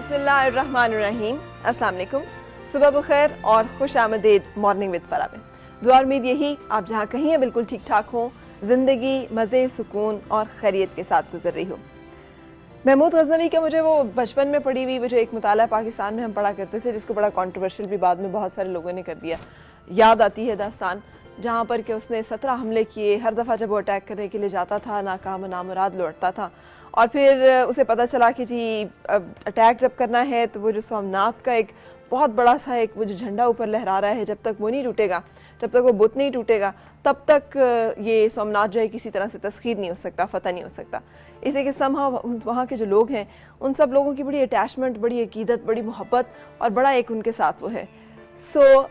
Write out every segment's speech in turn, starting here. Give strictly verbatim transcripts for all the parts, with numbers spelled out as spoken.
बिस्मिल्लाहिर्रहमानिर्रहीम। अस्सलाम वालेकुम, सुबह बखैर और खुश आमदीद मॉर्निंग विद फराह में। दुआ उम्मीद यही आप जहाँ कहीं हैं बिल्कुल ठीक ठाक हों, ज़िंदगी मज़े सुकून और खैरियत के साथ गुजर रही हो। महमूद गज़नवी का मुझे वो बचपन में पढ़ी हुई वो जो एक मुताला पाकिस्तान में हम पढ़ा करते थे, जिसको बड़ा कंट्रोवर्शियल भी बाद में बहुत सारे लोगों ने कर दिया, याद आती है दास्तान, जहाँ पर कि उसने सत्रह हमले किए। हर दफ़ा जब वो अटैक करने के लिए जाता था नाकाम नामुराद लौटता था, और फिर उसे पता चला कि जी अटैक जब करना है तो वो जो सोमनाथ का एक बहुत बड़ा सा एक वो जो झंडा ऊपर लहरा रहा है, जब तक वो नहीं टूटेगा, जब तक वो बुत नहीं टूटेगा, तब तक ये सोमनाथ जो है किसी तरह से तस्खीर नहीं हो सकता, फ़तह नहीं हो सकता। इसी के समहा वहाँ के जो लोग हैं उन सब लोगों की बड़ी अटैचमेंट, बड़ी अकीदत, बड़ी मोहब्बत और बड़ा एक उनके साथ वो है। सो so,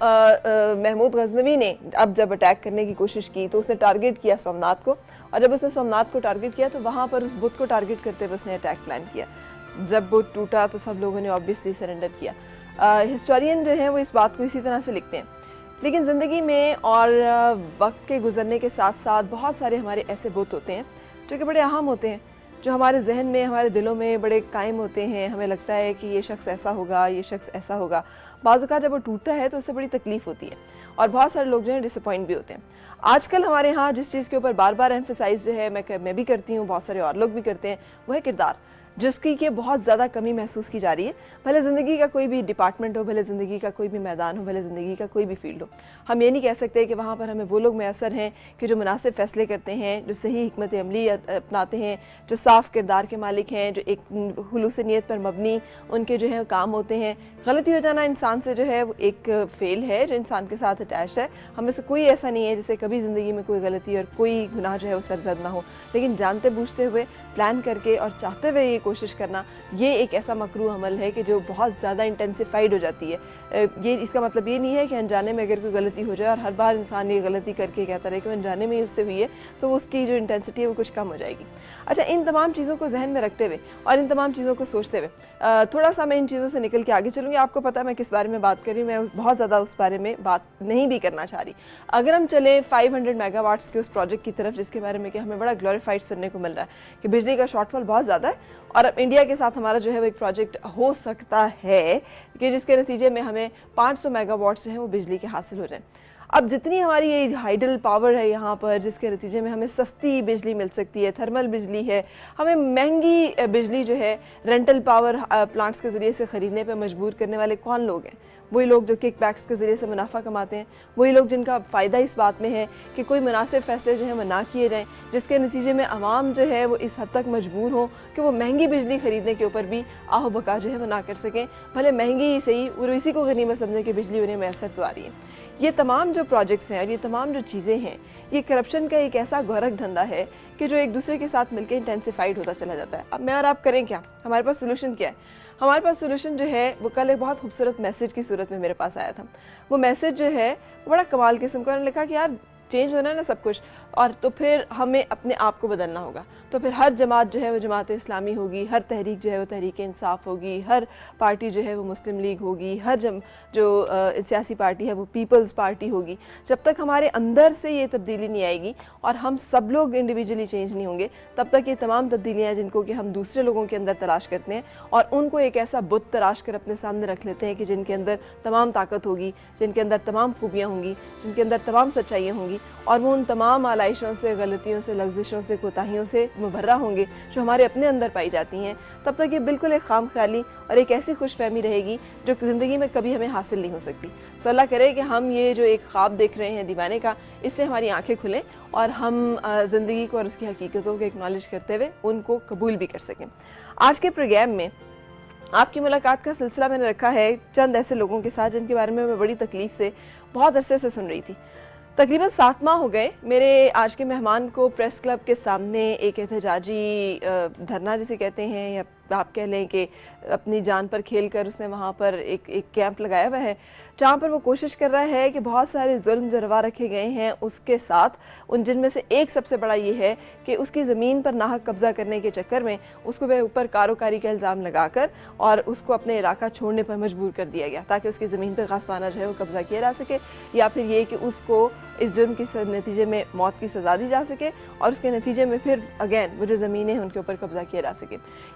महमूद गज़नवी ने अब जब अटैक करने की कोशिश की तो उसने टारगेट किया सोमनाथ को, और जब उसने सोमनाथ को टारगेट किया तो वहाँ पर उस बुत को टारगेट करते हुए उसने अटैक प्लान किया। जब बुत टूटा तो सब लोगों ने ऑब्वियसली सरेंडर किया। हिस्टोरियन जो हैं वो इस बात को इसी तरह से लिखते हैं। लेकिन ज़िंदगी में और वक्त के गुजरने के साथ साथ बहुत सारे हमारे ऐसे बुत होते हैं जो कि बड़े अहम होते हैं, जो हमारे जहन में, हमारे दिलों में बड़े कायम होते हैं। हमें लगता है कि ये शख्स ऐसा होगा, ये शख्स ऐसा होगा। बाज़ औक़ात जब वो टूटता है तो उससे बड़ी तकलीफ़ होती है और बहुत सारे लोग जो हैं डिसअपॉइंट भी होते हैं। आजकल हमारे यहाँ जिस चीज़ के ऊपर बार बार एम्फसाइज जो है, मैं मैं भी करती हूँ, बहुत सारे और लोग भी करते हैं, वो है किरदार, जिसकी कि बहुत ज़्यादा कमी महसूस की जा रही है। भले ज़िंदगी का कोई भी डिपार्टमेंट हो, भले ज़िंदगी का कोई भी मैदान हो, भले ज़िंदगी का कोई भी फील्ड हो, हम ये नहीं कह सकते कि वहाँ पर हमें वो लोग मैसर हैं कि जो मुनासिब फ़ैसले करते हैं, जो सही हिकमत अमली अपनाते हैं, जो साफ़ किरदार के मालिक हैं, जो एक खुलूस नियत पर मबनी उनके जो है काम होते हैं। गलती हो जाना इंसान से जो है वो एक फ़ेल है जो इंसान के साथ अटैच है। हमें से कोई ऐसा नहीं है जिसे कभी ज़िंदगी में कोई गलती और कोई गुनाह जो है वो सरजद ना हो, लेकिन जानते बूझते हुए, प्लान करके और चाहते हुए ये कोशिश करना, ये एक ऐसा मकरूह अमल है कि जो बहुत ज़्यादा इंटेंसिफाइड हो जाती है। ये इसका मतलब ये नहीं है कि अनजाने में अगर कोई गलती हो जाए और हर बार इंसान ये गलती करके कहता रहे कि अनजाने में उससे हुई है, तो उसकी जो इंटेंसिटी है वो कुछ कम हो जाएगी। अच्छा, इन तमाम चीज़ों को जहन में रखते हुए और इन तमाम चीज़ों को सोचते हुए थोड़ा सा मैं इन चीज़ों से निकल के आगे चलूँगी। आपको पता है मैं किस बारे में बात कर रही हूँ, मैं बहुत ज़्यादा उस बारे में बात नहीं भी करना चाह रही। अगर हम चले पाँच सौ मेगावाट्स के उस प्रोजेक्ट की तरफ, जिसके बारे में कि हमें बड़ा ग्लोरीफाइड सुनने को मिल रहा है कि बिजली का शॉर्टफॉल बहुत ज़्यादा है, और अब इंडिया के साथ हमारा जो है वो एक प्रोजेक्ट हो सकता है कि जिसके नतीजे में हमें पाँच सौ मेगावाट्स जो है वो बिजली के हासिल हो जाए। अब जितनी हमारी ये हाइडल पावर है यहाँ पर, जिसके नतीजे में हमें सस्ती बिजली मिल सकती है, थर्मल बिजली है, हमें महंगी बिजली जो है रेंटल पावर प्लांट्स के ज़रिए से ख़रीदने पर मजबूर करने वाले कौन लोग हैं? वही लोग जो किक बैक्स के ज़रिए से मुनाफा कमाते हैं, वही लोग जिनका फ़ायदा इस बात में है कि कोई मुनासिब फ़ैसले जो हैं वो ना किए जाएँ, जिसके नतीजे में आवाम जो है वो इस हद तक मजबूर हो कि वो महंगी बिजली ख़रीदने के ऊपर भी आहो बका जो है वो ना कर सकें, भले महंगी ही सही, और इसी को गनीमत समझने की बिजली उन्हें मैसर तो आ रही है। ये तमाम जो प्रोजेक्ट्स हैं और ये तमाम जो चीज़ें हैं, ये करप्शन का एक ऐसा गौरक धंधा है कि जो एक दूसरे के साथ मिलकर इंटेंसिफाइड होता चला जाता है। अब मैं और आप करें क्या? हमारे पास सोल्यूशन क्या है? हमारे पास सोल्यूशन जो है वो कल एक बहुत खूबसूरत मैसेज की सूरत में मेरे पास आया था। वो मैसेज जो है बड़ा कमाल किस्म का, उन्होंने लिखा कि यार चेंज होना है ना सब कुछ, और तो फिर हमें अपने आप को बदलना होगा। तो फिर हर जमात जो है वो जमात इस्लामी होगी, हर तहरीक जो है वो तहरीक इंसाफ होगी, हर पार्टी जो है वो मुस्लिम लीग होगी, हर जम जो सियासी पार्टी है वो पीपल्स पार्टी होगी। जब तक हमारे अंदर से ये तब्दीली नहीं आएगी और हम सब लोग इंडिविजुअली चेंज नहीं होंगे, तब तक ये तमाम तब्दीलियाँ जिनको कि हम दूसरे लोगों के अंदर तलाश करते हैं और उनको एक ऐसा बुत तराश कर अपने सामने रख लेते हैं कि जिनके अंदर तमाम ताकत होगी, जिनके अंदर तमाम खूबियाँ होंगी, जिनके अंदर तमाम सच्चाइयाँ होंगी, और वो उन तमाम आलाइशों से, गलतियों से, लग्जिशों से, कोताहियों से मुबर्रा होंगे जो हमारे अपने अंदर पाई जाती हैं, तब तक ये बिल्कुल एक खाम ख्याली और एक ऐसी खुशफहमी रहेगी जो ज़िंदगी में कभी हमें हासिल नहीं हो सकती। सो अल्लाह करे कि हम ये जो एक ख्वाब देख रहे हैं दीवाने का, इससे हमारी आंखें खुलें और हम ज़िंदगी को और उसकी हकीकतों को एक्नॉलेज करते हुए उनको कबूल भी कर सकें। आज के प्रोग्राम में आपकी मुलाकात का सिलसिला मैंने रखा है चंद ऐसे लोगों के साथ जिनके बारे में मैं बड़ी तकलीफ़ से बहुत अरसे से सुन रही थी। तकरीबन सात माह हो गए मेरे आज के मेहमान को प्रेस क्लब के सामने एक एहतजाजी धरना जिसे कहते हैं, या आप कह लें कि अपनी जान पर खेल कर उसने वहाँ पर एक एक कैंप लगाया हुआ है, जहाँ पर वो कोशिश कर रहा है कि बहुत सारे जुल्म जरवा रखे गए हैं उसके साथ, उन जिनमें से एक सबसे बड़ा ये है कि उसकी ज़मीन पर नाहक कब्ज़ा करने के चक्कर में उसको वह ऊपर कारोकारी का इल्ज़ाम लगाकर और उसको अपने इलाका छोड़ने पर मजबूर कर दिया गया ताकि उसकी ज़मीन पर गास्बाना जो है वो कब्ज़ा किया जा सके, या फिर ये कि उसको इस जुर्म के नतीजे में मौत की सज़ा दी जा सके और उसके नतीजे में फिर अगेन वो जो ज़मीनें हैं उनके ऊपर कब्ज़ा किया जा सके। ये एक ऐसी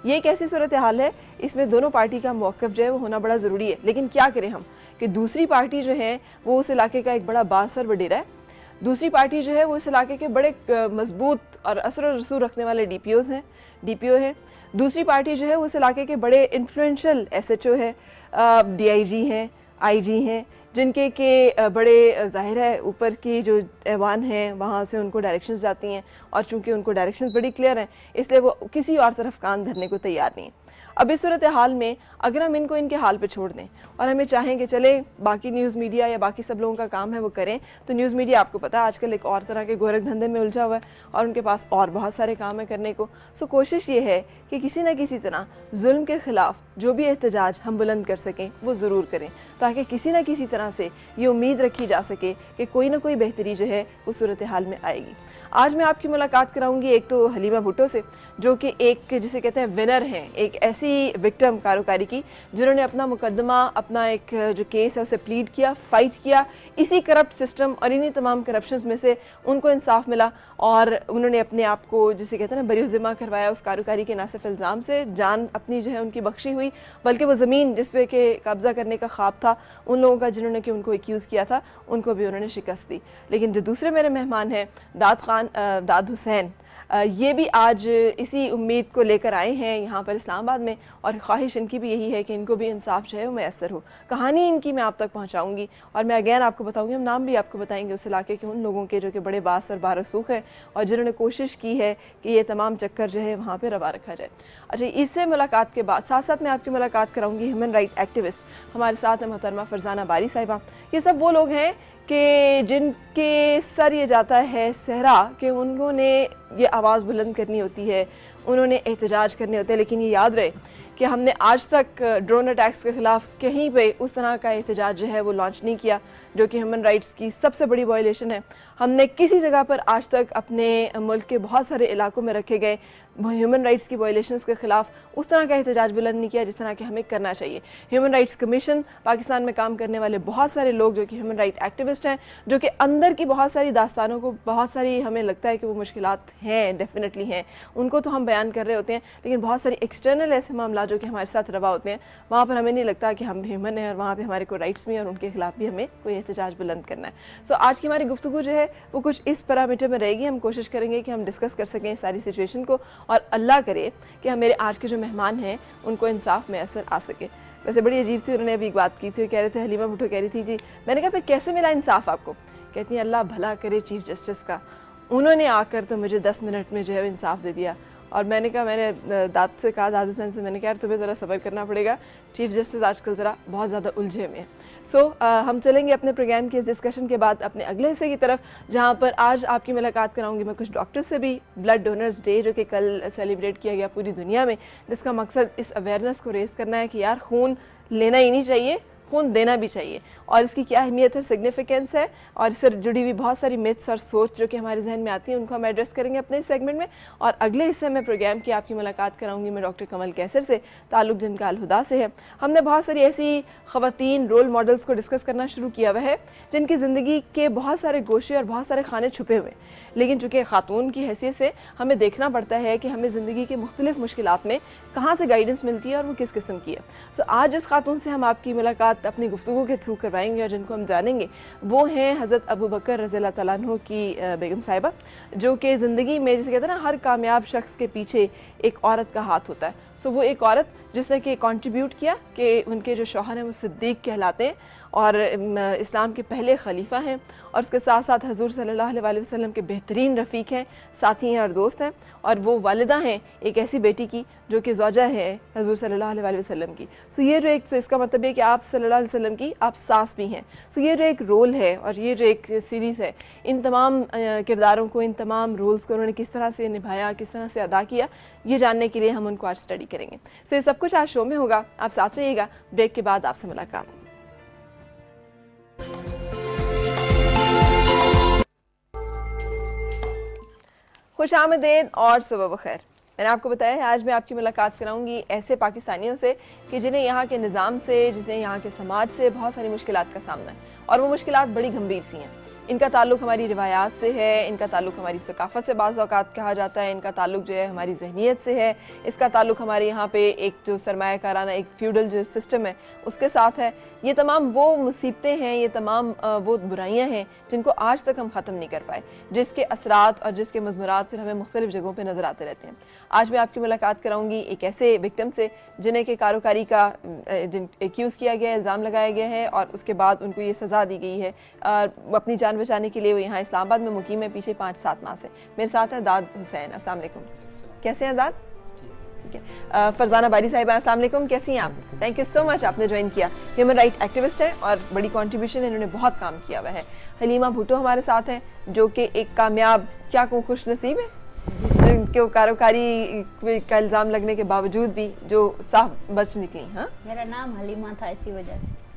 ऐसी सूरत हाल है, इसमें दोनों पार्टी का मौक़िफ़ जो है वो होना बड़ा ज़रूरी है। लेकिन क्या करें हम कि दूसरी पार्टी जो है वो उस इलाके का एक बड़ा बाअसर वडेरा है, दूसरी पार्टी जो है वो इस इलाके के बड़े मजबूत और असर और रसूख रखने वाले डी पी ओज़ हैं डी पी ओ हैं दूसरी पार्टी जो है उस इलाके के बड़े इन्फ्लुएंशियल एस एच ओ है, डी आई जी हैं, आई जी हैं, जिनके के बड़े ज़ाहिर है ऊपर की जो ऐवान हैं वहाँ से उनको डायरेक्शंस जाती हैं, और चूँकि उनको डायरेक्शंस बड़ी क्लियर हैं इसलिए वो किसी और तरफ कान धरने को तैयार नहीं है। अब इस सूरत हाल में अगर हम इनको इनके हाल पे छोड़ दें और हमें चाहें कि चले बाकी न्यूज़ मीडिया या बाकी सब लोगों का काम है वो करें, तो न्यूज़ मीडिया आपको पता है आजकल एक और तरह के गोरख धंधे में उलझा हुआ है और उनके पास और बहुत सारे काम है करने को। सो कोशिश ये है कि किसी न किसी तरह जुल्म के ख़िलाफ़ जो भी एहतजाज हम बुलंद कर सकें वो ज़रूर करें, ताकि किसी न किसी तरह से ये उम्मीद रखी जा सके कि कोई ना कोई बेहतरी जो है वो सूरत हाल में आएगी। आज मैं आपकी मुलाकात कराऊंगी एक तो हलीमा भुट्टो से, जो कि एक जिसे कहते हैं विनर हैं, एक ऐसी विक्टिम कारोकारी की जिन्होंने अपना मुकदमा, अपना एक जो केस है उसे प्लीड किया, फाइट किया, इसी करप्ट सिस्टम और इन्हीं तमाम करप्शंस में से उनको इंसाफ मिला और उन्होंने अपने आप को जिसे कहते हैं ना बरीउज़िम्मा करवाया उस कारोकारी के ना सिर्फ इल्ज़ाम से, जान अपनी जो है उनकी बख्शी हुई, बल्कि वो ज़मीन जिस पे के कब्ज़ा करने का ख्वाब था उन लोगों का जिन्होंने कि उनको एक्यूज़ किया था उनको भी उन्होंने शिकस्त दी। लेकिन जो दूसरे मेरे मेहमान हैं दाद खान दाद हुसैन, ये भी आज इसी उम्मीद को लेकर आए हैं यहाँ पर इस्लामाबाद में, और ख्वाहिश इनकी भी यही है कि इनको भी इंसाफ जो है वो मैसर हो। कहानी इनकी मैं आप तक पहुँचाऊँगी और मैं अगैन आपको बताऊँगी, हम नाम भी आपको बताएंगे उस इलाके के उन लोगों के जो कि बड़े बास और बारसूख हैं और जिन्होंने कोशिश की है कि ये तमाम चक्कर जो है वहाँ पर रवा रखा जाए। अच्छा, इससे मुलाकात के बाद साथ साथ मैं आपकी मुलाकात कराऊँगी ह्यूमन राइट एक्टिविस्ट, हमारे साथ है मोहतरमा फरजाना बारी साहिबा। ये सब वो लोग हैं कि जिनके सर ये जाता है सहरा कि उन्होंने ये आवाज़ बुलंद करनी होती है, उन्होंने एहतजाज करने होते हैं, लेकिन ये याद रहे कि हमने आज तक ड्रोन अटैक्स के ख़िलाफ़ कहीं पे उस तरह का एहतजाज जो है वो लॉन्च नहीं किया, जो कि ह्यूमन राइट्स की सबसे बड़ी वायलेशन है। हमने किसी जगह पर आज तक अपने मुल्क के बहुत सारे इलाकों में रखे गए ह्यूमन राइट्स की वायलेशंस के ख़िलाफ़ उस तरह का एहतजाज बुलंद नहीं किया जिस तरह के हमें करना चाहिए। ह्यूमन राइट्स कमीशन, पाकिस्तान में काम करने वाले बहुत सारे लोग जो कि ह्यूमन राइट एक्टिविस्ट हैं, जो कि अंदर की बहुत सारी दास्तानों को, बहुत सारी हमें लगता है कि वो मुश्किलात हैं, डेफिनेटली हैं, उनको तो हम बयान कर रहे होते हैं, लेकिन बहुत सारी एक्सटर्नल ऐसे मामला जो कि हमारे साथ रवा होते हैं वहाँ पर हमें नहीं लगता कि हम ह्यूमन हैं और वहाँ पर हमारे को राइट्स भी हैं और उनके खिलाफ भी हमें कोई एहतजाज बुलंद करना है। सो आज की हमारी गुफ्तगू जो है वो कुछ इस पैरामीटर में रहेगी। हम कोशिश करेंगे कि हम डिस्कस कर सकें सारी सिचुएशन को और अल्लाह करे कि हम मेरे आज के जो मेहमान हैं उनको इंसाफ में असर आ सके। वैसे बड़ी अजीब सी उन्होंने अभी एक बात की थी, कह रहे थे हलीमा भुट्टो कह रही थी जी, मैंने कहा फिर कैसे मिला इंसाफ आपको? कहती हैं अल्लाह भला करे चीफ जस्टिस का, उन्होंने आकर तो मुझे दस मिनट में जो है इंसाफ दे दिया। और मैंने कहा, मैंने दाद से कहा, दाद हुसैन से मैंने कहा यार तुम्हें ज़रा सब्र करना पड़ेगा, चीफ जस्टिस आजकल ज़रा बहुत ज़्यादा उलझे में। सो so, uh, हम चलेंगे अपने प्रोग्राम की इस डिस्कशन के बाद अपने अगले हिस्से की तरफ, जहाँ पर आज आपकी मुलाकात कराऊंगी मैं कुछ डॉक्टर्स से भी। ब्लड डोनर्स डे जो कि कल सेलिब्रेट किया गया पूरी दुनिया में, जिसका मकसद इस अवेयरनेस को रेज़ करना है कि यार खून लेना ही नहीं चाहिए, खून देना भी चाहिए, और इसकी क्या अहमियत और सिग्निफिकेंस है, और इससे जुड़ी हुई बहुत सारी मिथ्स और सोच जो कि हमारे जहन में आती हैं उनको हम एड्रेस करेंगे अपने इस सेगमेंट में। और अगले हिस्से में प्रोग्राम की आपकी मुलाकात कराऊंगी मैं डॉक्टर कमल कैसर से, ताल्लुक जिनका अलहुदा से है। हमने बहुत सारी ऐसी ख़वातीन रोल मॉडल्स को डिस्कस करना शुरू किया हुआ है जिनकी ज़िंदगी के बहुत सारे गोशे और बहुत सारे खाने छुपे हुए, लेकिन चूँकि ख़ातून की हैसियत से हमें देखना पड़ता है कि हमें ज़िंदगी की मुख्तलिफ मुश्किलात में कहाँ से गाइडेंस मिलती है और वो किस किस्म की है। सो आज जिस खातून से हम आपकी मुलाकात अपनी गुफ्तगू के थ्रू करवाएंगे और जिनको हम जानेंगे वो हैं हज़रत अबू बकर रज़ियल्लाहु तआला अन्हु की बेगम साहिबा, जो कि ज़िंदगी में जिसे कहते हैं ना हर कामयाब शख्स के पीछे एक औरत का हाथ होता है। सो वो एक औरत जिसने कि कंट्रीब्यूट किया कि उनके जो शौहर हैं वो सिद्दीक कहलाते हैं और इस्लाम के पहले खलीफा हैं, और उसके साथ साथ हजूर सल्लल्लाहु अलैहि वसल्लम के बेहतरीन रफ़ीक हैं, साथी हैं और दोस्त हैं, और वो वालिदा हैं एक ऐसी बेटी की जो कि ज़ौजा है हजूर सल्लल्लाहु अलैहि वसल्लम की। सो ये जो एक, सो इसका मतलब है कि आप सल्लल्लाहु अलैहि वसल्लम की आप सास भी हैं। सो ये जो एक रोल है और ये जो एक सीरीज़ है, इन तमाम किरदारों को, इन तमाम रोल्स को उन्होंने किस तरह से निभाया, किस तरह से अदा किया, ये जानने के लिए हम उनको आज स्टडी करेंगे। सो ये सब कुछ आज शो में होगा, आप साथ रहिएगा। ब्रेक के बाद आपसे मुलाकात। खुश आमदेद और सुबह बखैर। मैंने आपको बताया है आज मैं आपकी मुलाकात कराऊंगी ऐसे पाकिस्तानियों से कि जिन्हें यहाँ के निज़ाम से, जिन्हें यहाँ के समाज से बहुत सारी मुश्किलात का सामना है, और वो मुश्किलात बड़ी गंभीर सी हैं। इनका ताल्लुक हमारी रिवायात से है, इनका ताल्लुक हमारी सकाफ़त से बाज़ औक़ात कहा जाता है, इनका ताल्लुक जो है हमारी जहनीत से है, इसका ताल्लुक हमारे यहाँ पे एक जो सरमायाकाराना एक फ्यूडल जो सिस्टम है उसके साथ है। ये तमाम वो मुसीबतें हैं, ये तमाम वो बुराइयाँ हैं जिनको आज तक हम ख़त्म नहीं कर पाए, जिसके असरात और जिसके मज़मुरात फिर हमें मुख्तलिफ़ जगहों पर नज़र आते रहते हैं। आज मैं आपकी मुलाकात कराऊँगी एक ऐसे विक्टिम से जिन्हें के कारोकारी का जिन एक्यूज़ किया गया, इल्ज़ाम लगाया गया है और उसके बाद उनको ये सज़ा दी गई है। अपनी जान बचाने के लिए वो यहाँ इस्लामाबाद में मुकीम है पीछे पाँच सात माह से। मेरे साथ है दाद हुसैन। अस्सलाम वालेकुम। कैसे हैं दाद? ठीक है। फरजाना बारी साहिबा, अस्सलाम वालेकुम, कैसी हैं आप? थैंक यू सो मच, आपने ज्वाइन किया। ह्यूमन राइट एक्टिविस्ट हैं और बड़ी कंट्रीब्यूशन है, इन्होंने बहुत काम किया हुआ है। हलीमा भुट्टो हमारे साथ हैं जो कि एक कामयाब, क्या कहूँ, खुश नसीब है जिनके कारोकारी का इल्ज़ाम लगने के बावजूद भी जो साफ बच निकली। हाँ, मेरा नाम हलीमा था इसी वजह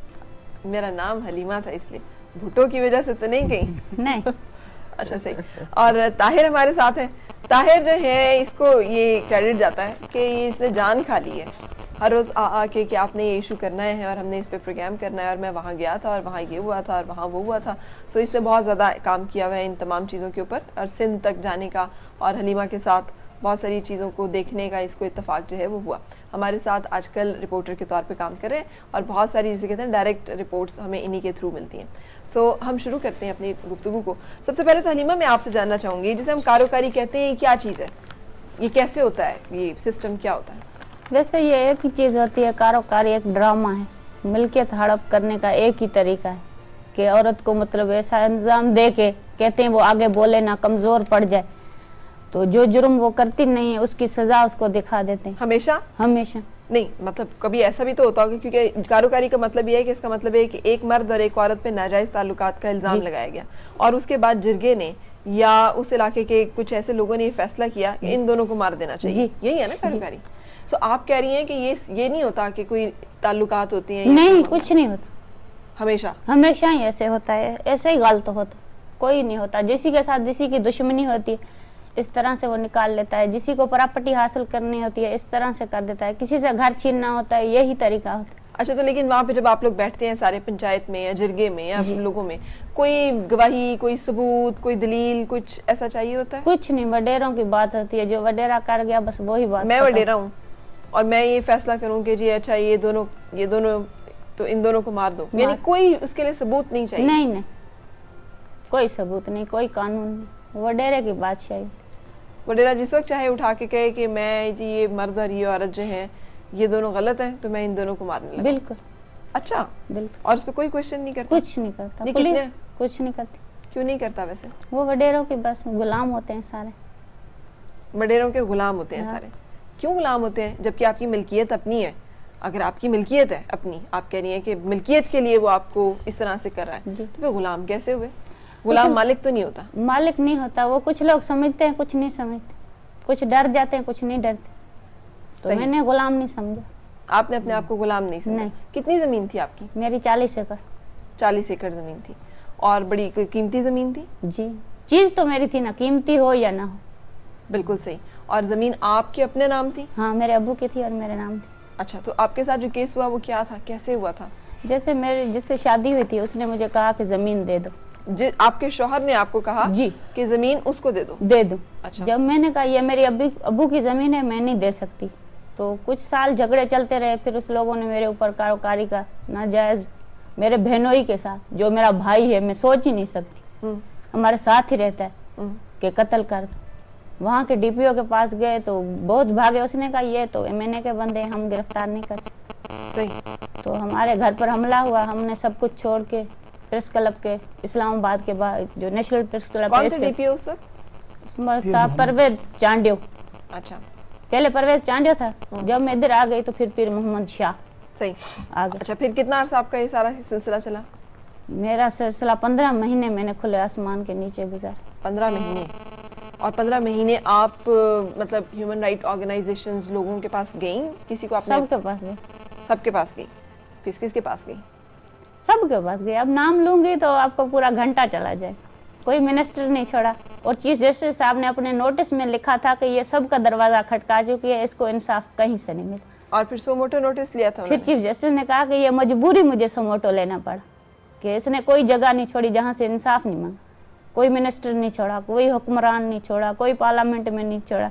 से। मेरा नाम हलीमा था इसलिए, भुट्टो की वजह से तो नहीं कहीं? नहीं। अच्छा, सही। और ताहिर हमारे साथ है। ताहिर जो है इसको ये क्रेडिट जाता है कि ये इसने जान खा ली है हर रोज़ आ आ के कि आपने ये इशू करना है और हमने इस पे प्रोग्राम करना है और मैं वहाँ गया था और वहाँ ये हुआ था और वहाँ वो हुआ था। सो इसने बहुत ज़्यादा काम किया हुआ है इन तमाम चीज़ों के ऊपर और सिंध तक जाने का और हलीमा के साथ बहुत सारी चीज़ों को देखने का इसको इत्तेफाक जो है वो हुआ। हमारे साथ आजकल रिपोर्टर के तौर पे काम कर रहे हैं और बहुत सारी जिसे कहते हैं डायरेक्ट रिपोर्ट्स हमें इन्हीं के थ्रू मिलती हैं। सो so, हम शुरू करते हैं अपनी गुफ्तगू को। सबसे पहले तो हलीमा मैं आपसे जानना चाहूँगी, जिसे हम कारोकारी कहते हैं, ये क्या चीज़ है, ये कैसे होता है, ये सिस्टम क्या होता है? वैसे ये एक ही चीज़ होती है, कारोकारी एक ड्रामा है। मिल्कियत हड़प करने का एक ही तरीका है कि औरत को मतलब ऐसा इंतजाम दे के कहते हैं वो आगे बोले ना, कमज़ोर पड़ जाए, तो जो जुर्म वो करती नहीं है उसकी सजा उसको दिखा देते हैं। हमेशा हमेशा नहीं, मतलब कभी ऐसा भी तो होता होगा, क्योंकि कारोकारी का मतलब ये है कि इसका मतलब है कि एक मर्द और एक औरत पे नाजायज ताल्लुकात का इल्ज़ाम लगाया गया और उसके बाद जिरगे ने या उस इलाके के कुछ ऐसे लोगों ने ये फैसला किया कि इन दोनों को मार देना चाहिए। यही है ना कारोकारी? सो आप कह रही हैं कि ये ये नहीं होता कि कोई ताल्लुकात होती हैं? नहीं, कुछ नहीं होता, हमेशा हमेशा ही ऐसे होता है, ऐसे ही गलत होता, कोई नहीं होता। जिसी के साथ जिसी की दुश्मनी होती है इस तरह से वो निकाल लेता है, जिसी को प्रॉपर्टी हासिल करनी होती है इस तरह से कर देता है, किसी से घर छीनना होता है यही तरीका होता है। अच्छा, तो लेकिन वहाँ पे जब आप लोग बैठते हैं सारे पंचायत में या जिरगे में या लोगों में, कोई गवाही, कोई सबूत, कोई दलील, कुछ ऐसा चाहिए होता है? कुछ नहीं, वडेरों की बात होती है, जो वडेरा कर गया बस वही बात। मैं वडेरा हूँ और मैं ये फैसला करूँ कि जी अच्छा ये दोनों ये दोनों तो इन दोनों को मार दो, यानी कोई उसके लिए सबूत नहीं चाहिए? नहीं नहीं, कोई सबूत नहीं, कोई कानून नहीं, वडेरे की बादशाही। वडेरा जिस वक्त चाहे उठा के कहे कि मैं जी ये मर्द और ये औरत जो हैं ये दोनों गलत हैं तो मैं इन दोनों को मारने लगा। बिल्कुल। अच्छा, बिल्कुल। और उस पर कोई क्वेश्चन नहीं करता? कुछ नहीं करता, पुलिस कुछ नहीं करती। क्यों नहीं करता वैसे? वो वडेरों के बस गुलाम होते हैं सारे, वडेरों के गुलाम होते हैं सारे। क्यों गुलाम होते हैं जबकि आपकी मिल्कियत अपनी है? अगर आपकी मिल्कियत है अपनी, आप कह रही हैं कि मिल्कियत के लिए वो आपको इस तरह से कर रहा है, तो फिर गुलाम कैसे हुए? गुलाम मालिक तो नहीं होता? मालिक नहीं होता, वो कुछ लोग समझते हैं कुछ नहीं समझते, कुछ डर जाते हैं कुछ नहीं डरते, तो मैंने गुलाम नहीं समझा। आपने अपने आप को गुलाम नहीं समझा? नहीं। कितनी जमीन थी आपकी? मेरी चालीस एकड़। चालीस एकड़ जमीन थी और बड़ी कोई कीमती जमीन थी? जी, चीज तो मेरी थी ना, कीमती हो या ना हो। बिल्कुल सही। और जमीन आपके अपने नाम थी? हाँ, मेरे अब्बू की थी और मेरे नाम थी। अच्छा, तो आपके साथ जो केस हुआ वो क्या था, कैसे हुआ था? जैसे मेरे जिससे शादी हुई थी उसने मुझे कहा कि जमीन दे दो। जी, आपके शौहर ने आपको कहा जी कि जमीन उसको दे दो? दे दो। अच्छा। जब मैंने कहा ये मेरी अब्बू अब्बू की जमीन है, मैं नहीं दे सकती, तो कुछ साल झगड़े चलते रहे। फिर उस लोगों ने मेरे ऊपर कारोकारी का नाजायज, मेरे बहनोई के साथ, जो मेरा भाई है, मैं सोच ही नहीं सकती, हमारे साथ ही रहता है, कि कत्ल कर दो। वहाँ के डीपीओ के पास गए तो बहुत भागे, उसने कहा ये तो एमएनए के बंदे, हम गिरफ्तार नहीं कर सकते। सही। तो हमारे घर पर हमला हुआ, हमने सब कुछ छोड़ के प्रेस क्लब के इस्लामाबाद के बाद जो नेशनल प्रेस क्लब, कौन से डीपीओ उस वक्त? उसमें था परवेज चांडियो। अच्छा, पहले परवेज चांडियो था, जब मैं इधर आ गई तो फिर पीर मोहम्मद शाह। सही, आ गए। अच्छा, फिर कितना अर्सा आपका ये सारा सिलसिला चला? मेरा सिलसिला पंद्रह महीने मैंने खुले आसमान के नीचे गुजारे। पंद्रह महीने? और पंद्रह महीने आप मतलब ह्यूमन राइट ऑर्गेनाइजेशंस लोगों के पास गई? किसी को आपने? सबके पास गई। सबके पास गई? किस किस के पास गई? सबके पास गई। अब नाम लूंगी तो आपको पूरा घंटा चला जाए। कोई मिनिस्टर नहीं छोड़ा, और चीफ जस्टिस साहब ने अपने नोटिस में लिखा था कि ये सबका दरवाजा खटका चुकी है, इसको इंसाफ कहीं से नहीं मिला। और फिर सोमोटो नोटिस लिया था? फिर चीफ जस्टिस ने कहा कि ये मजबूरी मुझे सोमोटो लेना पड़ा। कि इसने कोई जगह नहीं छोड़ी जहाँ से इंसाफ नहीं मांगा, कोई मिनिस्टर नहीं छोड़ा, कोई हुक्मरान नहीं छोड़ा, कोई पार्लियामेंट में नहीं छोड़ा,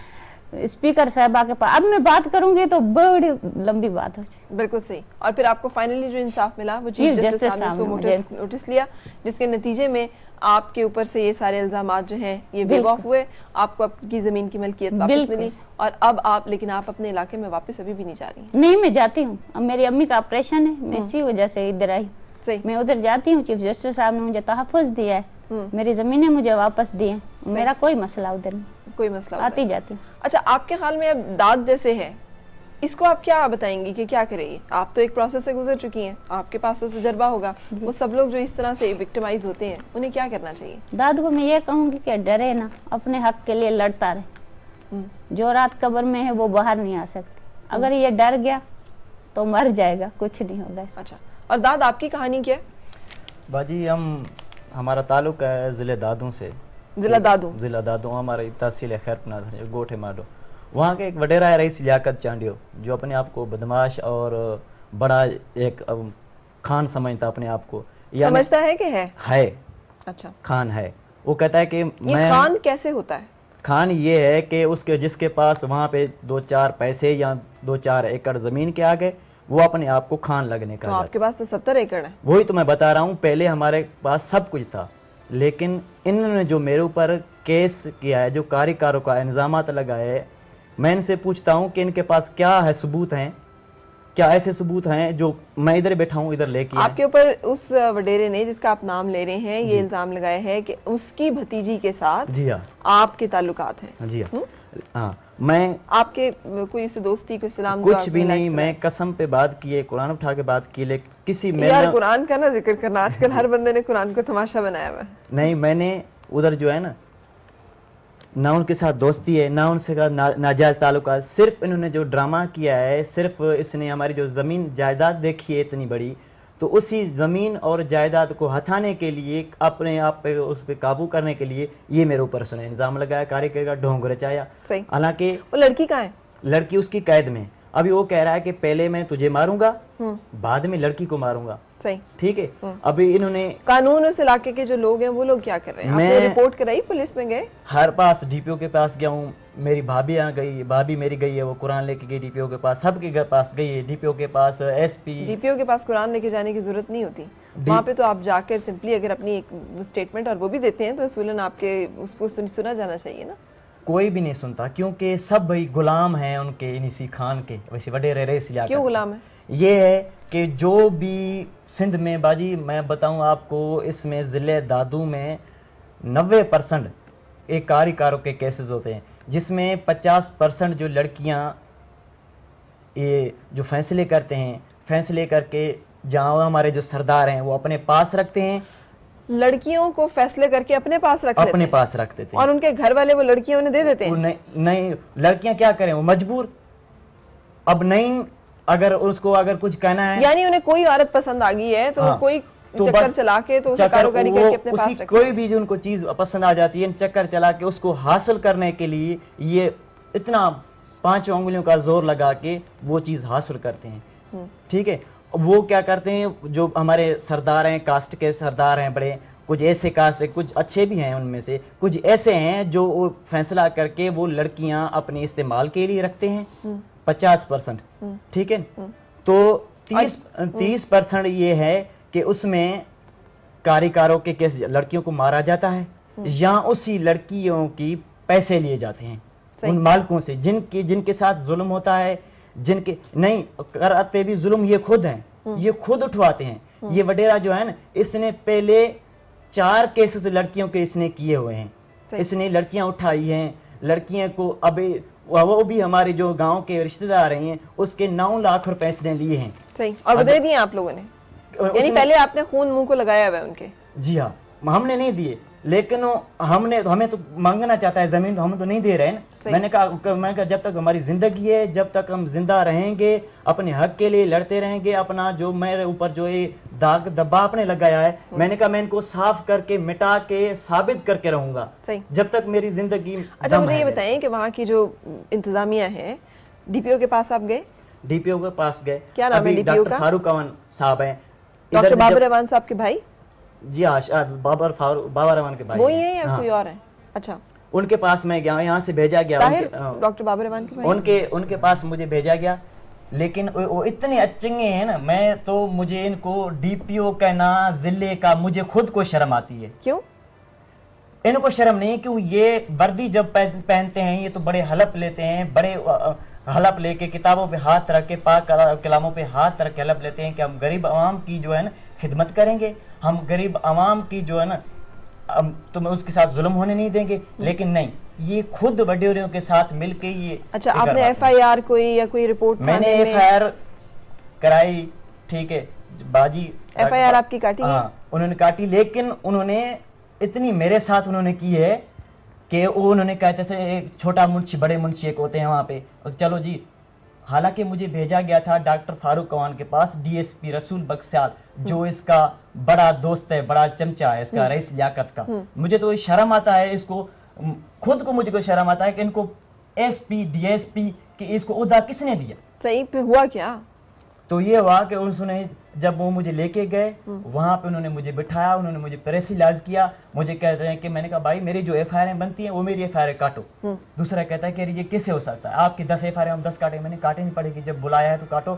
स्पीकर साहबा के पास। अब मैं बात करूंगी तो बड़ी लंबी बात हो जाए। बिल्कुल सही। और फिर आपको फाइनली जो इंसाफ मिला वो चीफ जस्टिस साहब ने नोटिस लिया, जिसके नतीजे में आपके ऊपर से ये सारे इल्जामात जो हैं ये वेव ऑफ हुए, आपको आपकी जमीन की मलकियत वापस मिली और अब आप, लेकिन आप अपने इलाके में वापस अभी भी नहीं जा रही? नहीं, मैं जाती हूँ। अब मेरी अम्मी का ऑपरेशन है, मैं इसी वजह से इधर आई। सही। मैं उधर जाती हूँ, चीफ जस्टिस साहब ने मुझे तहफ़्फ़ुज़ दिया है, मेरी जमीनें मुझे वापस दी हैं, मेरा कोई मसला उधर नहीं, कोई मसला आती जाती हूँ। अच्छा, आपके ख्याल में अब दाद जैसे है, इसको आप क्या बताएंगी कि क्या करेंगी? आप तो एक प्रोसेस से गुजर चुकी हैं, आपके पास तो तजर्बा होगा। वो सब लोग जो इस तरह से विक्टिमाइज होते हैं उन्हें क्या करना चाहिए? दाद को मैं ये कहूँगी कि डरे ना, अपने हक के लिए लड़ता रहे। जो रात कब्र में है वो बाहर नहीं आ सकती, अगर ये डर गया तो मर जाएगा, कुछ नहीं होगा इसको। अच्छा, और दाद आपकी कहानी क्या है? बाजी, हम हमारा ताल्लुक है ज़िले दादू से। जिला दादू? जिला दादू हमारी तहसील है खैरपना, गोठ है माडो। वहाँ के एक वडेरा है रईस लियाकत चांडियो, जो अपने आप को बदमाश और बड़ा एक खान समझता अपने आप को। समझता है कि है? है। अच्छा, खान है। वो कहता है कि मैं खान कैसे होता है? खान ये है कि उसके जिसके पास वहाँ पे दो चार पैसे या दो चार एकड़ जमीन के आगे वो अपने आप को खान लगने का। तो आपके पास तो सत्तर एकड़ है। वही तो मैं बता रहा हूँ, पहले हमारे पास सब कुछ था, लेकिन इन्होंने जो मेरे ऊपर केस किया है, जो कारीकारों का इल्जामात लगाए है, मैं इनसे पूछता हूँ कि इनके पास क्या है, सबूत हैं क्या? ऐसे सबूत हैं जो मैं इधर बैठा हूँ इधर लेके आपके ऊपर उस वडेरे ने जिसका आप नाम ले रहे हैं ये इल्जाम लगाया है कि उसकी भतीजी के साथ जी हाँ आपके ताल्लुकात हैं? जी हाँ। हाँ, मैं आपके कोई से दोस्ती को सलाम कुछ भी नहीं, मैं कसम पे बात की है, कुरान उठा के बात की, लेकिन किसी में यार कुरान का ना जिक्र करना, आजकल हर बंदे ने कुरान को तमाशा बनाया हुआ है। नहीं, मैंने उधर जो है ना, ना उनके साथ दोस्ती है, ना उनसे का ना, नाजायज ताल्लुकात। सिर्फ इन्होंने जो ड्रामा किया है, सिर्फ इसने हमारी जो ज़मीन जायदाद देखी है इतनी बड़ी, तो उसी ज़मीन और जायदाद को हटाने के लिए, अपने आप पे उस पर काबू करने के लिए ये मेरे ऊपर उसने इल्ज़ाम लगाया, कारीगर का ढोंग रचाया। हालांकि वो लड़की कहाँ है? लड़की उसकी कैद में। अभी वो कह रहा है कि पहले मैं तुझे मारूंगा, बाद में लड़की को मारूंगा। सही, ठीक है। अभी इन्होंने कानून उस इलाके के जो लोग हैं वो लोग क्या कर रहे हैं? आपने रिपोर्ट कराई? पुलिस में गए? हर पास डीपीओ के पास गया हूँ, मेरी भाभी यहाँ गई, भाभी मेरी गई है, वो कुरान लेके गई डीपीओ के पास, सबके घर पास गई है, डीपीओ के पास, एसपी। डीपीओ के पास कुरान लेके जाने की जरूरत नहीं होती, वहाँ पे तो आप जाकर सिंपली अगर अपनी एक स्टेटमेंट और वो भी देते हैं तो सूलन आपके उसको सुना जाना चाहिए ना। कोई भी नहीं सुनता, क्योंकि सब भाई गुलाम हैं उनके, इसी खान के। वैसे वडेरे रेस लिया क्यों गुलाम है? ये है कि जो भी सिंध में बाजी, मैं बताऊं आपको, इसमें ज़िले दादू में नब्बे परसेंट एक कारीकारों के केसेस होते हैं, जिसमें पचास परसेंट जो लड़कियां ये जो फैसले करते हैं, फैसले करके जहाँ हमारे जो सरदार हैं वो अपने पास रखते हैं, लड़कियों को फैसले करके अपने पास रख अपने लेते पास रख देते हैं, और उनके घर वाले वो लड़कियों ने दे देते हैं। नहीं, नहीं, लड़कियां क्या करें, वो मजबूर। अब नहीं, अगर उसको अगर कुछ कहना है, यानी उन्हें कोई औरत पसंद आ गई है तो हाँ, कोई तो चक्कर चला के तो उसे कारोबारी करके अपने पास रखते हैं। कोई भी जो उनको चीज पसंद आ जाती है, चक्कर चला के उसको हासिल करने के लिए ये इतना पांच उंगलियों का जोर लगा के वो चीज हासिल करते हैं। ठीक है। वो क्या करते हैं, जो हमारे सरदार हैं, कास्ट के सरदार हैं बड़े, कुछ ऐसे कास्ट है, कुछ अच्छे भी हैं उनमें से, कुछ ऐसे हैं जो वो फैसला करके वो लड़कियां अपने इस्तेमाल के लिए रखते हैं पचास परसेंट। ठीक है। तो तीस तीस परसेंट ये है कि उसमें कारीकारों के केस लड़कियों को मारा जाता है या उसी लड़कियों की पैसे लिए जाते हैं उन मालिकों से, जिनके जिनके साथ जुल्म होता है, जिनके नहीं कराते भी जुल्म ये खुद हैं, ये खुद उठवाते हैं। ये वडेरा जो है ना, इसने पहले चार केसेस लड़कियों के इसने किए हुए हैं, इसने लड़कियां उठाई हैं, लड़कियों को अभी वो भी हमारे जो गांव के रिश्तेदार हैं उसके नौ लाख रुपए इसने लिए हैं। सही, और दे दिए आप लोगों ने? यानी पहले आपने खून मुंह को लगाया हुआ है उनके? जी हाँ, हमने नहीं दिए, लेकिन हमने हमें तो मांगना चाहता है जमीन, तो हम तो नहीं दे रहे हैं। मैंने कहा मैंने कहा जब तक हमारी जिंदगी है, जब तक हम जिंदा रहेंगे, अपने हक के लिए लड़ते रहेंगे, अपना जो मेरे ऊपर जो ये दाग धब्बा आपने लगाया है, मैंने कहा मैं इनको साफ करके मिटा के साबित करके रहूंगा जब तक मेरी जिंदगी। अच्छा, मुझे ये बताएं कि वहाँ की जो इंतजामिया है, डीपीओ के पास आप गए? डीपीओ के पास गए। क्या नाम है डीपीओ का? फारूक साहब हैं, डॉक्टर बाबर रहमान साहब के भाई? जी हाँ, शायद बाबर फारूक बाबर रहमान के भाई वो ही है या कोई और है? अच्छा, उनके पास मैं गया, यहाँ से भेजा गया डॉक्टर बाबर रहमान के भाई, उनके उनके पास मुझे भेजा गया, लेकिन वो इतने अच्छे हैं ना, मैं तो मुझे इनको डीपीओ कहना जिले का, मुझे खुद को शर्म आती है। क्यों? इनको शर्म नहीं, क्यों ये वर्दी जब पहनते हैं ये तो बड़े हलफ लेते हैं, बड़े हलफ लेके किताबों पे हाथ रख के, पाक कलामों पे हाथ रख के हलफ लेते हैं कि हम गरीब आवाम की जो है ना खिदमत करेंगे, हम गरीब आवाम की जो है ना तुम्हें उसके साथ जुल्म होने नहीं देंगे। लेकिन नहीं, ये खुद वडेरों के साथ मिलके ये। अच्छा, आपने एफ आई आर कोई या कोई रिपोर्ट? मैंने एफ आई आर कराई, ठीक है बाजी, एफ आई आर आपकी काटी? हाँ, उन्होंने काटी, लेकिन उन्होंने इतनी मेरे साथ उन्होंने की है कि वो उन्होंने कहते से एक छोटा मुंशी बड़े मुंशी एक होते हैं वहाँ पे, चलो जी। हालांकि मुझे भेजा गया था डॉक्टर फारूक कवान के पास, डीएसपी रसूल बख्सियाल, जो इसका बड़ा दोस्त है, बड़ा चमचा है इसका, रईस लियाकत का। मुझे तो शर्म आता है इसको, खुद को मुझे को शर्म आता है कि इनको एसपी डीएसपी कि इसको उहदा किसने दिया। सही पे हुआ क्या? तो ये हुआ कि उन्होंने जब वो मुझे लेके गए वहां पे उन्होंने मुझे बिठाया, उन्होंने मुझे प्रेस इलाज किया, मुझे कह रहे हैं कि मैंने कहा भाई मेरी जो एफ आई आर बनती हैं वो मेरी एफ आई आर काटो। दूसरा कहता है कि ये कैसे हो सकता है, आपकी दस एफ आई आर हम दस काटे। मैंने काटे नहीं पड़ेगी, जब बुलाया है तो काटो,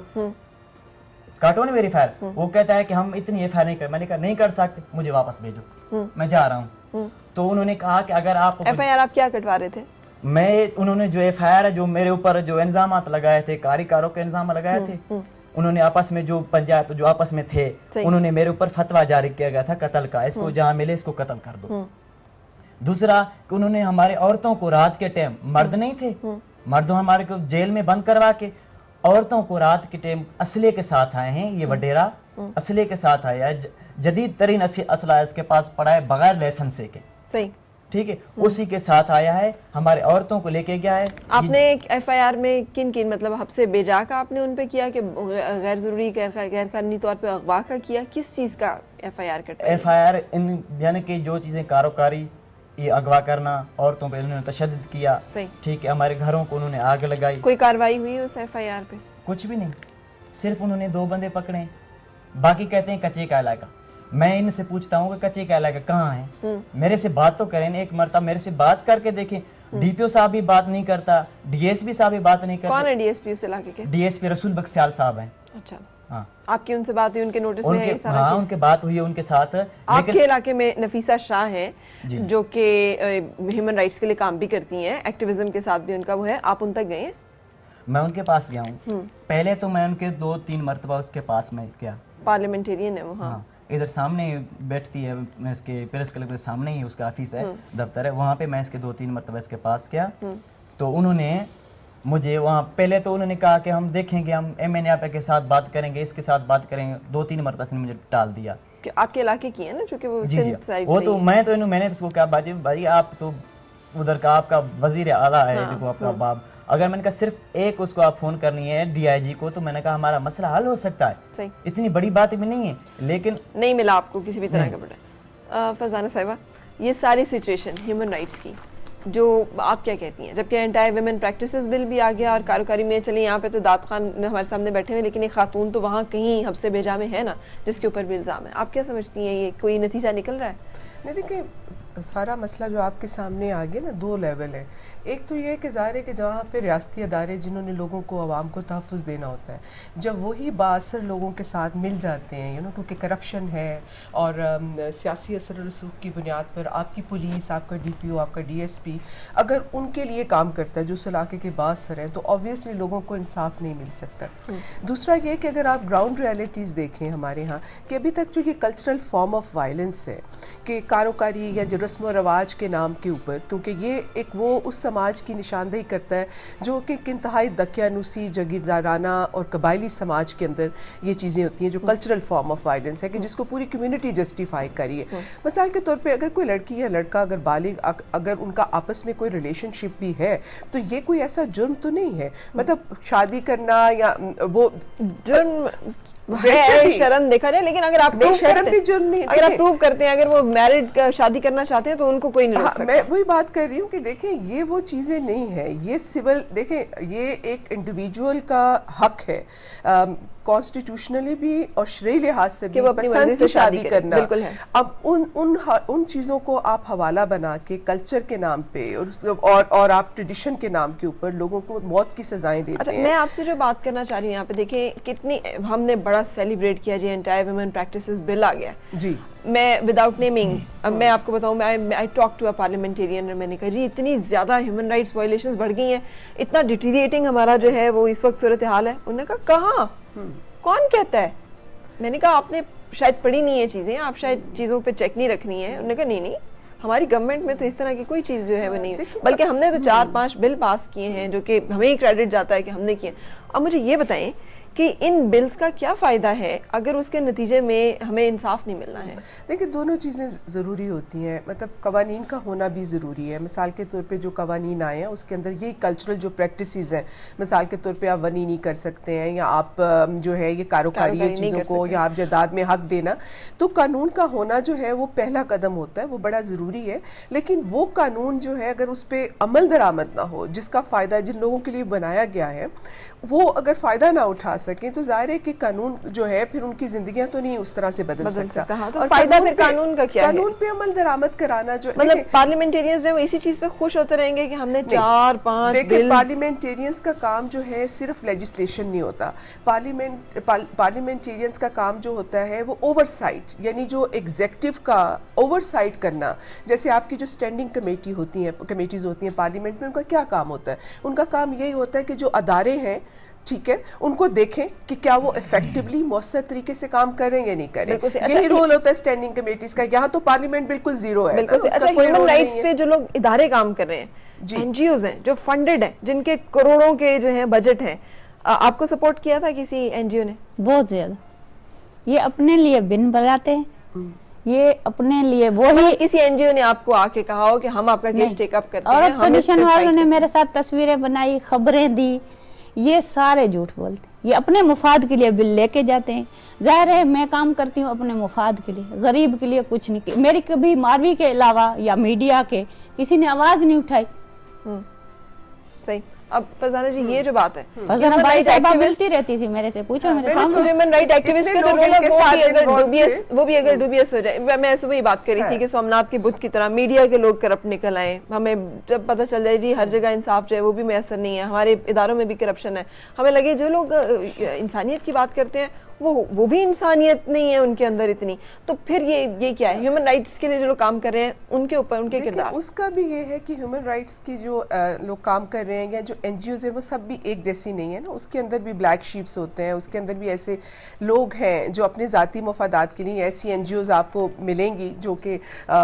काटो ना मेरी एफ आई आर। वो कहता है कि हम इतनी एफ आई आर नहीं कर। मैंने कहा नहीं कर सकते, मुझे वापस भेजो, मैं जा रहा हूँ। तो उन्होंने कहा कि अगर आप एफ आई आर आप क्या कटवा रहे थे? मैं उन्होंने जो एफ आई आर जो मेरे ऊपर जो इल्जाम लगाए थे, कारीकारों के इल्जाम लगाए थे, उन्होंने आपस में जो पंचायत जो आपस में थे उन्होंने मेरे ऊपर फतवा जारी किया गया था कत्ल का, इसको जहां मिले इसको कत्ल कर दो। दूसरा कि उन्होंने हमारे औरतों को रात के टाइम, मर्द नहीं थे, मर्दों हमारे को जेल में बंद करवा के औरतों को रात के टाइम असले के साथ आए हैं। ये वडेरा असले के साथ आया है, जदीद तरीन असला इसके पास पड़ा है बगैर लाइसेंस के। सही, ठीक है, उसी के साथ आया है, हमारे औरतों को लेके गया है। आपने एफ आई आर में किन किन मतलब हमसे बेजा का आपने उन पे किया कि गैर जरूरी गैर कानूनी तौर पे अगवा का किया, किस चीज का एफ आई आर कटा? एफ आई आर इन यानी कि जो चीजें कारोकारी, ये अगवा करना, औरतों पे उन्होंने तशद्दुद किया, ठीक है, हमारे घरों को उन्होंने आग लगाई। कोई कार्रवाई हुई उस एफ आई आर पे? कुछ भी नहीं, सिर्फ उन्होंने दो बंदे पकड़े, बाकी कहते हैं कच्चे का इलाका। मैं इनसे पूछता हूँ कि कच्चे का इलाका कहाँ है, मेरे से बात तो करें, एक मरतबा मेरे से बात करके देखें। डीपीओ साहब भी बात नहीं करता, डीएसपी साहब भी बात नहीं करता। कौन है डीएसपी उस इलाके के? डीएसपी रसूल बख्सियाल साहब हैं। अच्छा, हाँ, आपकी उनसे बात हुई, उनके नोटिस में है ये सारा? हाँ, उनके बात हुई है उनके साथ। आपके इलाके में नफीसा शाह है जो कि ह्यूमन राइट्स के लिए काम भी करती हैं, एक्टिविज्म के साथ भी उनका वो है, आप उन तक गए हैं? मैं उनके पास गया हूँ, पहले तो मैं उनके दो तीन मरतबा उसके पास में गया। पार्लियामेंटेरियन है वो? हाँ, इधर सामने बैठती है, मैं इसके प्रेस क्लब के सामने ही उसका ऑफिस है, दफ्तर है, वहाँ पे मैं इसके दो तीन मरतबा इसके पास गया। तो उन्होंने मुझे वहाँ पहले तो उन्होंने कहा कि हम देखेंगे, हम एम एन ए के साथ बात करेंगे, इसके साथ बात करेंगे, दो तीन मरतबा से मुझे टाल दिया। कि आपके इलाके की है ना, चूंकि वो सिंध साइड वो तो मैं तो इन्होंने मैंने तो उसको कहा बाजी भाई आप तो उधर का आपका वजीर आला है, हाँ, देखो आपका बाप, अगर मैंने कहा सिर्फ एक उसको आप फोन करनी है डीआईजी को, तो मैंने कहा हमारा मसला हल हो सकता है। सही, इतनी बड़ी बात भी नहीं है, लेकिन नहीं मिला आपको किसी भी तरह का बड़ा। फरजाना साहिबा, ये सारी सिचुएशन ह्यूमन राइट्स की जो आप क्या कहती हैं, जबकि एंटी वुमेन प्रैक्टिसेस बिल भी आ गया और कारोकारी में चलिए यहाँ पे तो दाद खान हमारे सामने बैठे हुए, लेकिन एक खातून तो वहाँ कहीं हब्से बेजा में है ना जिसके ऊपर भी इल्ज़ाम है, आप क्या समझती हैं ये कोई नतीजा निकल रहा है? नहीं, देखिए सारा मसला जो आपके सामने आ गया ना, दो लेवल है। एक तो ये कि ज़ाहिर है कि जहाँ पे रियासती अदारे जिन्होंने लोगों को आवाम को तहफ़्फ़ुज़ देना होता है, जब वही बाअसर लोगों के साथ मिल जाते हैं, यू नो, क्योंकि करप्शन है और आम, सियासी असर रसूख की बुनियाद पर आपकी पुलिस, आपका डी पी ओ, आपका डी एस पी अगर उनके लिए काम करता है जो उस इलाके के बाअसर हैं, तो ऑब्वियसली लोगों को इंसाफ नहीं मिल सकता। दूसरा ये कि अगर आप ग्राउंड रियलिटीज़ देखें हमारे यहाँ कि अभी तक जो ये कल्चरल फॉर्म ऑफ वायलेंस है कि कारोकारी या जो रस्म व रवाज के नाम के ऊपर, क्योंकि ये एक वो उस समाज की निशानदेही करता है जो कि एक इंतहाई दकियानुसी जागीरदाराना और कबायली समाज के अंदर ये चीज़ें होती हैं जो कल्चरल फॉर्म ऑफ वायलेंस है कि जिसको पूरी कम्युनिटी जस्टिफाई करी है। मिसाल के तौर पे अगर कोई लड़की या लड़का अगर बालिग अगर उनका आपस में कोई रिलेशनशिप भी है तो ये कोई ऐसा जुर्म तो नहीं है, मतलब शादी करना या वो जुर्म है, शर्म देखा जाए, लेकिन अगर आप शर्म भी जुर्म नहीं, अगर आप प्रूव करते हैं, अगर वो मैरिड शादी करना चाहते हैं तो उनको कोई नहीं रोक सकता। मैं वही बात कर रही हूँ कि देखें ये वो चीज़ें नहीं है, ये सिविल, देखें ये एक इंडिविजुअल का हक है। आ, कॉन्स्टिट्यूशनली भी और शरई लिहाज से भी वो अपनी पसंद मर्जी से से शादी शादी करना, बिल्कुल है। अब उन उन उन चीज़ों को आप हवाला बना के कल्चर के नाम पे और और, और आप ट्रेडिशन के नाम के ऊपर लोगों को मौत की सजाएं देते अच्छा, हैं। मैं आपसे जो बात करना चाह रही हूँ यहाँ पे देखें, कितनी हमने बड़ा सेलिब्रेट किया जी, एंटायर वुमेन प्रैक्टिसेस बिल आ गया जी। मैं विदाउट नेमिंग, अब मैं आपको बताऊं, मैं I talk to a parliamentarian, मैंने कहा जी इतनी ज़्यादा ह्यूमन राइट्स वायलेशंस बढ़ गई हैं, इतना डिटीरिएटिंग हमारा जो है वो इस वक्त सूरत हाल है। उन्होंने कहा कहाँ, कौन कहता है? मैंने कहा आपने शायद पढ़ी नहीं है चीज़ें, आप शायद चीज़ों पे चेक नहीं रखनी है। उन्होंने कहा नहीं नहीं, हमारी गवर्नमेंट में तो इस तरह की कोई चीज़ जो है वो नहीं है, बल्कि हमने तो चार पांच बिल पास किए हैं जो कि हमें ही क्रेडिट जाता है कि हमने किए। अब मुझे ये बताएं कि इन बिल्स का क्या फ़ायदा है अगर उसके नतीजे में हमें इंसाफ नहीं मिलना है? देखिए, दोनों चीज़ें ज़रूरी होती हैं, मतलब कवानीन का होना भी ज़रूरी है। मिसाल के तौर पे जो कवानीन आए हैं उसके अंदर ये कल्चरल जो प्रैक्टिसेस हैं, मिसाल के तौर पे आप वनी नहीं कर सकते हैं, या आप जो है ये कारोकारी है चीज़ों को, या आप जायदाद में हक देना, तो कानून का होना जो है वो पहला कदम होता है, वो बड़ा ज़रूरी है। लेकिन वो कानून जो है अगर उस पर अमल दरामद ना हो, जिसका फ़ायदा जिन लोगों के लिए बनाया गया है वो अगर फ़ायदा ना उठा सकें, तो जाहिर है कि कानून जो है फिर उनकी जिंदगियां तो नहीं उस तरह से बदल, बदल सकता, सकता। हाँ, तो फायदा फिर कानून का क्या कानून है? पे अमल दरामद कराना जो मतलब पार्लियामेंटेरियंस जो इसी चीज पे खुश होते रहेंगे कि हमने चार पांच देखिए, पार्लियामेंटेरियंस का काम जो है सिर्फ लेजिस्लेशन नहीं होता। पार्लियामेंट पार्लियामेंटेरियंस का काम जो होता है वो ओवरसाइट, यानी जो एग्जेक्टिव का ओवरसाइट करना। जैसे आपकी जो स्टैंडिंग कमेटी होती हैं, कमेटीज होती हैं पार्लियामेंट में, उनका क्या काम होता है? उनका काम यही होता है कि जो अदारे हैं, ठीक है, उनको देखें कि क्या वो इफेक्टिवली मौसर तरीके से काम कर रहे हैं या नहीं कर रहे हैं। अच्छा, यही रोल होता है स्टैंडिंग कमेटीज का। यहाँ तो पार्लियामेंट बिल्कुल जीरो है। बिल्कुल। अच्छा, ह्यूमन राइट्स पे जो लोग इदारे काम कर रहे हैं, एनजीओज हैं जो फंडेड हैं, जिनके करोड़ों के जो है बजट हैं, आपको सपोर्ट किया था किसी एनजीओ ने? बहुत ज्यादा। ये अपने लिए बिन बनाते हैं, ये अपने लिए वो ही। किसी एनजीओ ने आपको आके कहा हो कि हम आपका केस टेकअप करते हैं? और कमीशन वालों ने मेरे साथ तस्वीरें बनाई, खबरें दी, ये सारे झूठ बोलते हैं। ये अपने मुफाद के लिए बिल लेके जाते हैं। जाहिर है मैं काम करती हूँ अपने मुफाद के लिए, गरीब के लिए कुछ नहीं। मेरी कभी मारवी के अलावा या मीडिया के किसी ने आवाज नहीं उठाई। सही। अब फरजाना जी, ये जो बात है, फरजाना भाई साहब मिलती रहती थी मेरे से, पूछो मेरे सामने। ह्यूमन राइट एक्टिविस्ट का तो रोल है, वो भी अगर डूबियस वो भी अगर डूबियस हो जाए। मैं सुबह ही बात करी थी कि सोमनाथ के बुत की तरह मीडिया के लोग करप्ट निकल आए। हमें जब पता चल जाए जी हर जगह इंसाफ जो है वो भी मैसर नहीं है, हमारे इदारों में भी करप्शन है, हमें लगे जो लोग इंसानियत की बात करते हैं वो वो भी इंसानियत नहीं है उनके अंदर इतनी, तो फिर ये ये क्या है? ह्यूमन राइट्स के लिए जो लोग काम कर रहे हैं उनके ऊपर उनके किरदार, उसका भी ये है कि ह्यूमन राइट्स की जो लोग काम कर रहे हैं या जो एनजीओज है वो सब भी एक जैसी नहीं है ना। उसके अंदर भी ब्लैक शीप्स होते हैं, उसके अंदर भी ऐसे लोग हैं जो अपने ज़ाती मफादात के लिए, ऐसी एनजीओज आपको मिलेंगी जो कि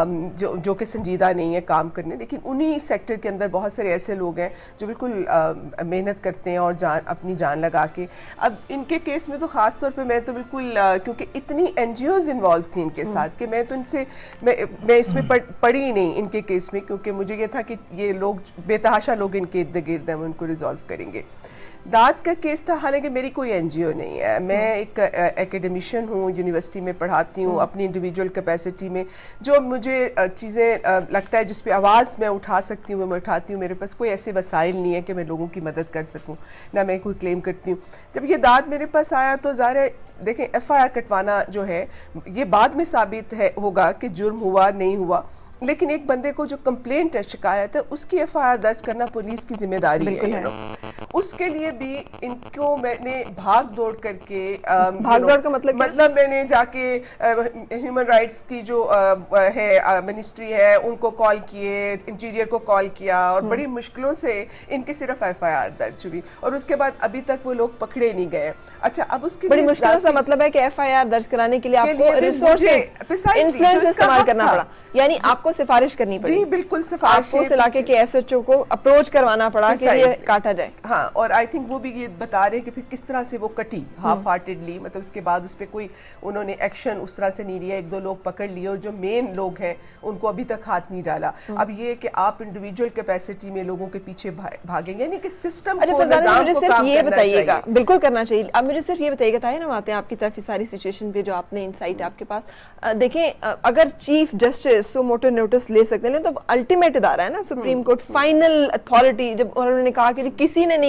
जो जो कि संजीदा नहीं है काम करने, लेकिन उन्हीं सेक्टर के अंदर बहुत सारे ऐसे लोग हैं जो बिल्कुल मेहनत करते हैं और जान अपनी जान लगा के। अब इनके केस में तो ख़ास तौर पर मैं तो बिल्कुल क्योंकि इतनी एनजीओज इन्वॉल्व थी इनके साथ कि मैं तो इनसे मैं मैं इसमें पढ़, पढ़ी नहीं इनके केस में, क्योंकि मुझे ये था कि ये लोग बेतहाशा लोग इनके इर्द गिर्द हैं, उनको रिजॉल्व करेंगे। दाद का केस था, हालांकि मेरी कोई एनजीओ नहीं है, मैं एक एकेडमिशियन हूँ, यूनिवर्सिटी में पढ़ाती हूँ अपनी इंडिविजुअल कैपेसिटी में। जो मुझे चीज़ें लगता है जिस पे आवाज़ मैं उठा सकती हूँ वो मैं उठाती हूँ। मेरे पास कोई ऐसे वसाइल नहीं है कि मैं लोगों की मदद कर सकूँ, ना मैं कोई क्लेम करती हूँ। जब ये दाद मेरे पास आया तो ज़ाहिर है, देखें, एफ आई आर कटवाना जो है ये बाद में साबित है होगा कि जुर्म हुआ नहीं हुआ, लेकिन एक बंदे को जो कंप्लेंट है, शिकायत है, उसकी एफ आई आर दर्ज करना पुलिस की जिम्मेदारी है, है उसके लिए भी इनको मैंने भाग दौड़ करके भाग दौड़ का मतलब मतलब मैंने जाके ह्यूमन राइट्स की जो आ, है मिनिस्ट्री है उनको कॉल किए, इंटीरियर को कॉल किया और बड़ी मुश्किलों से इनकी सिर्फ एफ आई आर दर्ज हुई और उसके बाद अभी तक वो लोग पकड़े नहीं गए। अच्छा, अब उसकी बड़ी मुश्किलों से मतलब है कि एफ आई आर दर्ज कराने के लिए आपको रिसोर्सेज, इन्फ्लुएंस इस्तेमाल करना पड़ा, यानी आपको सिफारिश करनी पड़ी। जी बिल्कुल, सिफारिश आपको इलाके के एसएचओ को अप्रोच करवाना पड़ा कि ये काटा जाए। हाँ, और आई थिंक वो भी ये बता रहे हैं कि फिर किस तरह से वो कटी हाफ हार्टेडली, मतलब उसके बाद उस पर कोई उन्होंने एक्शन उस तरह से नहीं लिया। एक दो लोग पकड़ लिए और जो मेन लोग हैं उनको अभी तक हाथ नहीं डाला। अब ये कि आप इंडिविजुअल कैपेसिटी में लोगों के पीछे भागेंगे, यानी कि सिस्टम को, निजाम को काम ये बताइएगा, बिल्कुल करना चाहिए। अब मुझे सिर्फ ये बताइएगा, ताहिर, हम आते हैं आपकी तरफ सारी सिचुएशन पे जो आपने इनसाइट आपके पास। देखें, अगर chief justice suo motu notice ले सकते हैं तो अल्टीमेट इदारा है ना सुप्रीम कोर्ट, फाइनल अथॉरिटी। जब उन्होंने कहा कि किसी ने नहीं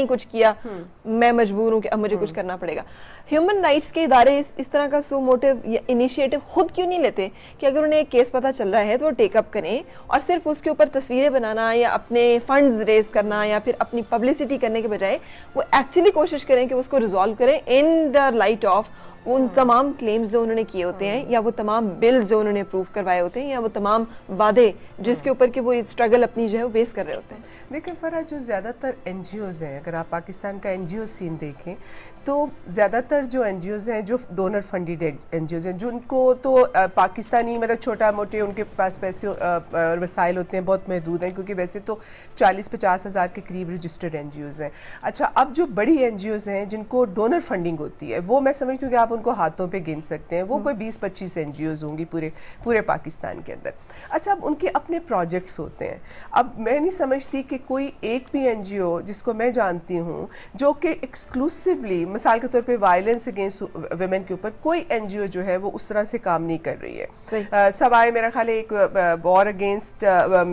नहीं कुछ किया, मैं मजबूर हूँ कि अब मुझे कुछ करना पड़ेगा। ह्यूमन राइट्स के इदारे इस, इस तरह का सो मोटिव या इनिशिएटिव खुद क्यों नहीं लेते कि अगर उन्हें एक केस पता चल रहा है तो वो टेकअप करें और सिर्फ उसके ऊपर तस्वीरें बनाना या अपने फंड्स रेज करना या फिर अपनी पब्लिसिटी करने के बजाय वो एक्चुअली कोशिश करें कि उसको रिजॉल्व करें इन द लाइट ऑफ उन तमाम क्लेम्स जो उन्होंने किए होते हैं या वो तमाम बिल्स जो उन्होंने अप्रूव करवाए होते हैं या वो तमाम वादे जिसके ऊपर कि वो स्ट्रगल अपनी जो है वो बेस कर रहे होते हैं। देखिए फराह, जो ज़्यादातर एनजीओज हैं, अगर आप पाकिस्तान का एनजीओ सीन देखें तो ज़्यादातर जो एनजीओज हैं जो डोनर फंडेड एनजीओज हैं, जिनको तो आ, पाकिस्तानी मतलब छोटा मोटे उनके पास पैसे और वसाइल होते हैं बहुत महदूद हैं, क्योंकि वैसे तो चालीस पचास हज़ार के करीब रजिस्टर्ड एनजीओज हैं। अच्छा, अब जो बड़ी एनजीओज हैं जिनको डोनर फंडिंग होती है वो मैं समझती हूँ कि आप उनको हाथों पे गिन सकते हैं, वो कोई बीस पच्चीस एनजीओज होंगी पूरे पूरे पाकिस्तान के अंदर। अच्छा, अब उनके अपने प्रोजेक्ट्स होते हैं। अब मैं नहीं समझती कि कोई एक भी एनजीओ जिसको मैं जानती हूँ जो कि एक्सक्लूसिवली मिसाल के तौर पे वायलेंस अगेंस्ट वुमेन के ऊपर कोई एनजीओ जो है वो उस तरह से काम नहीं कर रही है। सवाए मेरा ख्याल है एक war against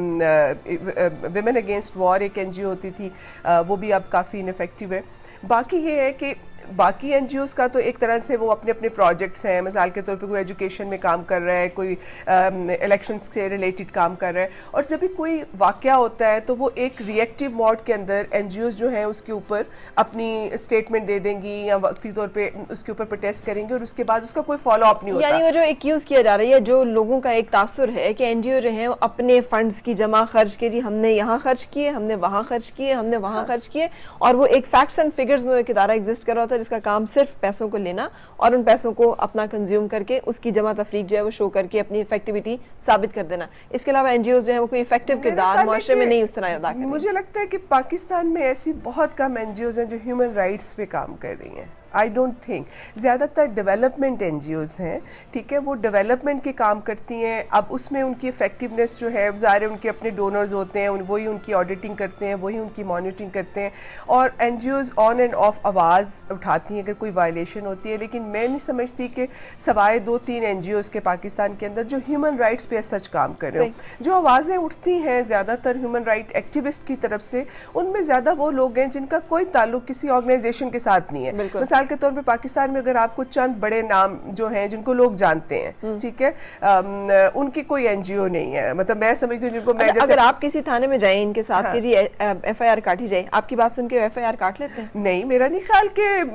women against war एक एनजीओ होती थी, uh, वो भी अब काफ़ी इनफेक्टिव है। बाकी ये है कि बाकी एनजीओज़ का तो एक तरह से वो अपने अपने प्रोजेक्ट्स हैं, मिसाल के तौर पे कोई एजुकेशन में काम कर रहा है, कोई इलेक्शंस से रिलेटेड काम कर रहा है, और जब भी कोई वाक़या होता है तो वो एक रिएक्टिव मोड के अंदर एनजीओज़ जो हैं उसके ऊपर अपनी स्टेटमेंट दे देंगी या वक्ती तौर पे उसके ऊपर प्रोटेस्ट करेंगी और उसके बाद उसका कोई फॉलो अप नहीं होता। यानी वो जो एक्यूज़ किया जा रहा है, जो लोगों का एक तासुर है कि एनजीओ जो है अपने फंड्स की जमा खर्च के, जी हमने यहाँ खर्च किए, हमने वहाँ खर्च किए, हमने वहाँ खर्च किए, और वो एक फैक्ट्स एंड फिगर्स में एक इदारा एग्जिस्ट कर रहा होता है जिसका काम सिर्फ पैसों को लेना और उन पैसों को अपना कंज्यूम करके उसकी जमा तफरीक जो है वो शो करके अपनी इफेक्टिविटी साबित कर देना। इसके अलावा एनजीओ जो है वो कोई इफेक्टिव किरदार मुआशरे में नहीं उस तरह अदा कर रही। मुझे लगता है कि पाकिस्तान में ऐसी बहुत कम एनजीओ हैं जो ह्यूमन राइट्स पे काम कर रही हैं। आई डोंट थिंक, ज़्यादातर डेवलपमेंट एनजीओज़ हैं, ठीक है, वो डेवलपमेंट के काम करती हैं। अब उसमें उनकी इफेक्टिवनेस जो है ज़ाहिर उनके अपने डोनर्स होते हैं, वही उनकी ऑडिटिंग करते हैं, वही उनकी मॉनिटरिंग करते हैं, और एनजीओज़ ऑन एंड ऑफ आवाज़ उठाती हैं अगर कोई वायलेशन होती है। लेकिन मैं नहीं समझती कि सवाए दो तीन एनजीओज़ के पाकिस्तान के अंदर जो ह्यूमन राइट्स पे सच काम कर रहे हो, जो आवाज़ें उठती हैं ज़्यादातर ह्यूमन राइट एक्टिविस्ट की तरफ से, उनमें ज़्यादा वो लोग हैं जिनका कोई ताल्लुक किसी ऑर्गेनाइजेशन के साथ नहीं है। के तौर पे पाकिस्तान में अगर आपको चंद बड़े नाम जो हैं जिनको लोग जानते हैं, ठीक है, उनकी कोई एनजीओ नहीं है। मतलब मैं समझती हूँ जिनको मैं अच्छा, जैसे अगर आप किसी थाने में जाएं इनके साथ हाँ। कि जी एफआईआर काटी जाए, आपकी बात सुन के एफआईआर काट लेते हैं? नहीं, मेरा नहीं ख्याल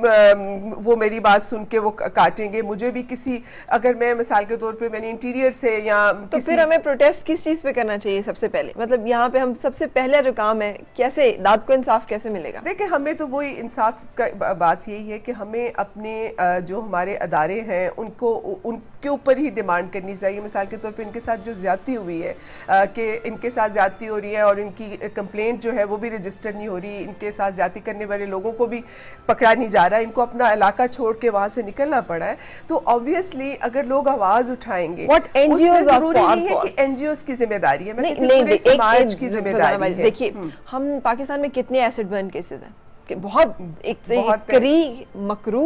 कि वो मेरी बात सुन के वो काटेंगे। मुझे भी किसी, अगर मैं मिसाल के तौर पे मैंने इंटीरियर से या तो फिर हमें प्रोटेस्ट किस चीज पे करना चाहिए सबसे पहले? मतलब यहाँ पे हम सबसे पहले जो काम है, कैसे दाद को इंसाफ कैसे मिलेगा? देखिए, हमें तो वही इंसाफ का बात यही है कि हमें अपने जो हमारे अदारे हैं उनको उनके ऊपर ही डिमांड करनी चाहिए। मिसाल के तौर पे इनके साथ जो ज्यादती हुई है कि इनके साथ ज्यादती हो रही है और इनकी कंप्लेंट जो है वो भी रजिस्टर नहीं हो रही, इनके साथ ज्यादती करने वाले लोगों को भी पकड़ा नहीं जा रहा, इनको अपना इलाका छोड़ के वहाँ से निकलना पड़ा है। तो ऑब्वियसली अगर लोग आवाज उठाएंगे, उसमें जरूरी नहीं है कि एनजीओज की जिम्मेदारी है, मैं पूरे समाज की जिम्मेदारी है। देखिए, हम पाकिस्तान में कितने एसिड बर्न केसेस हैं कि बहुत एक से एक करी मकरू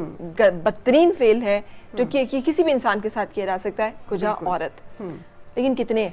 बदतरीन फेल है जो कि, कि किसी भी इंसान के साथ किया जा सकता है, कुजा औरत, लेकिन कितने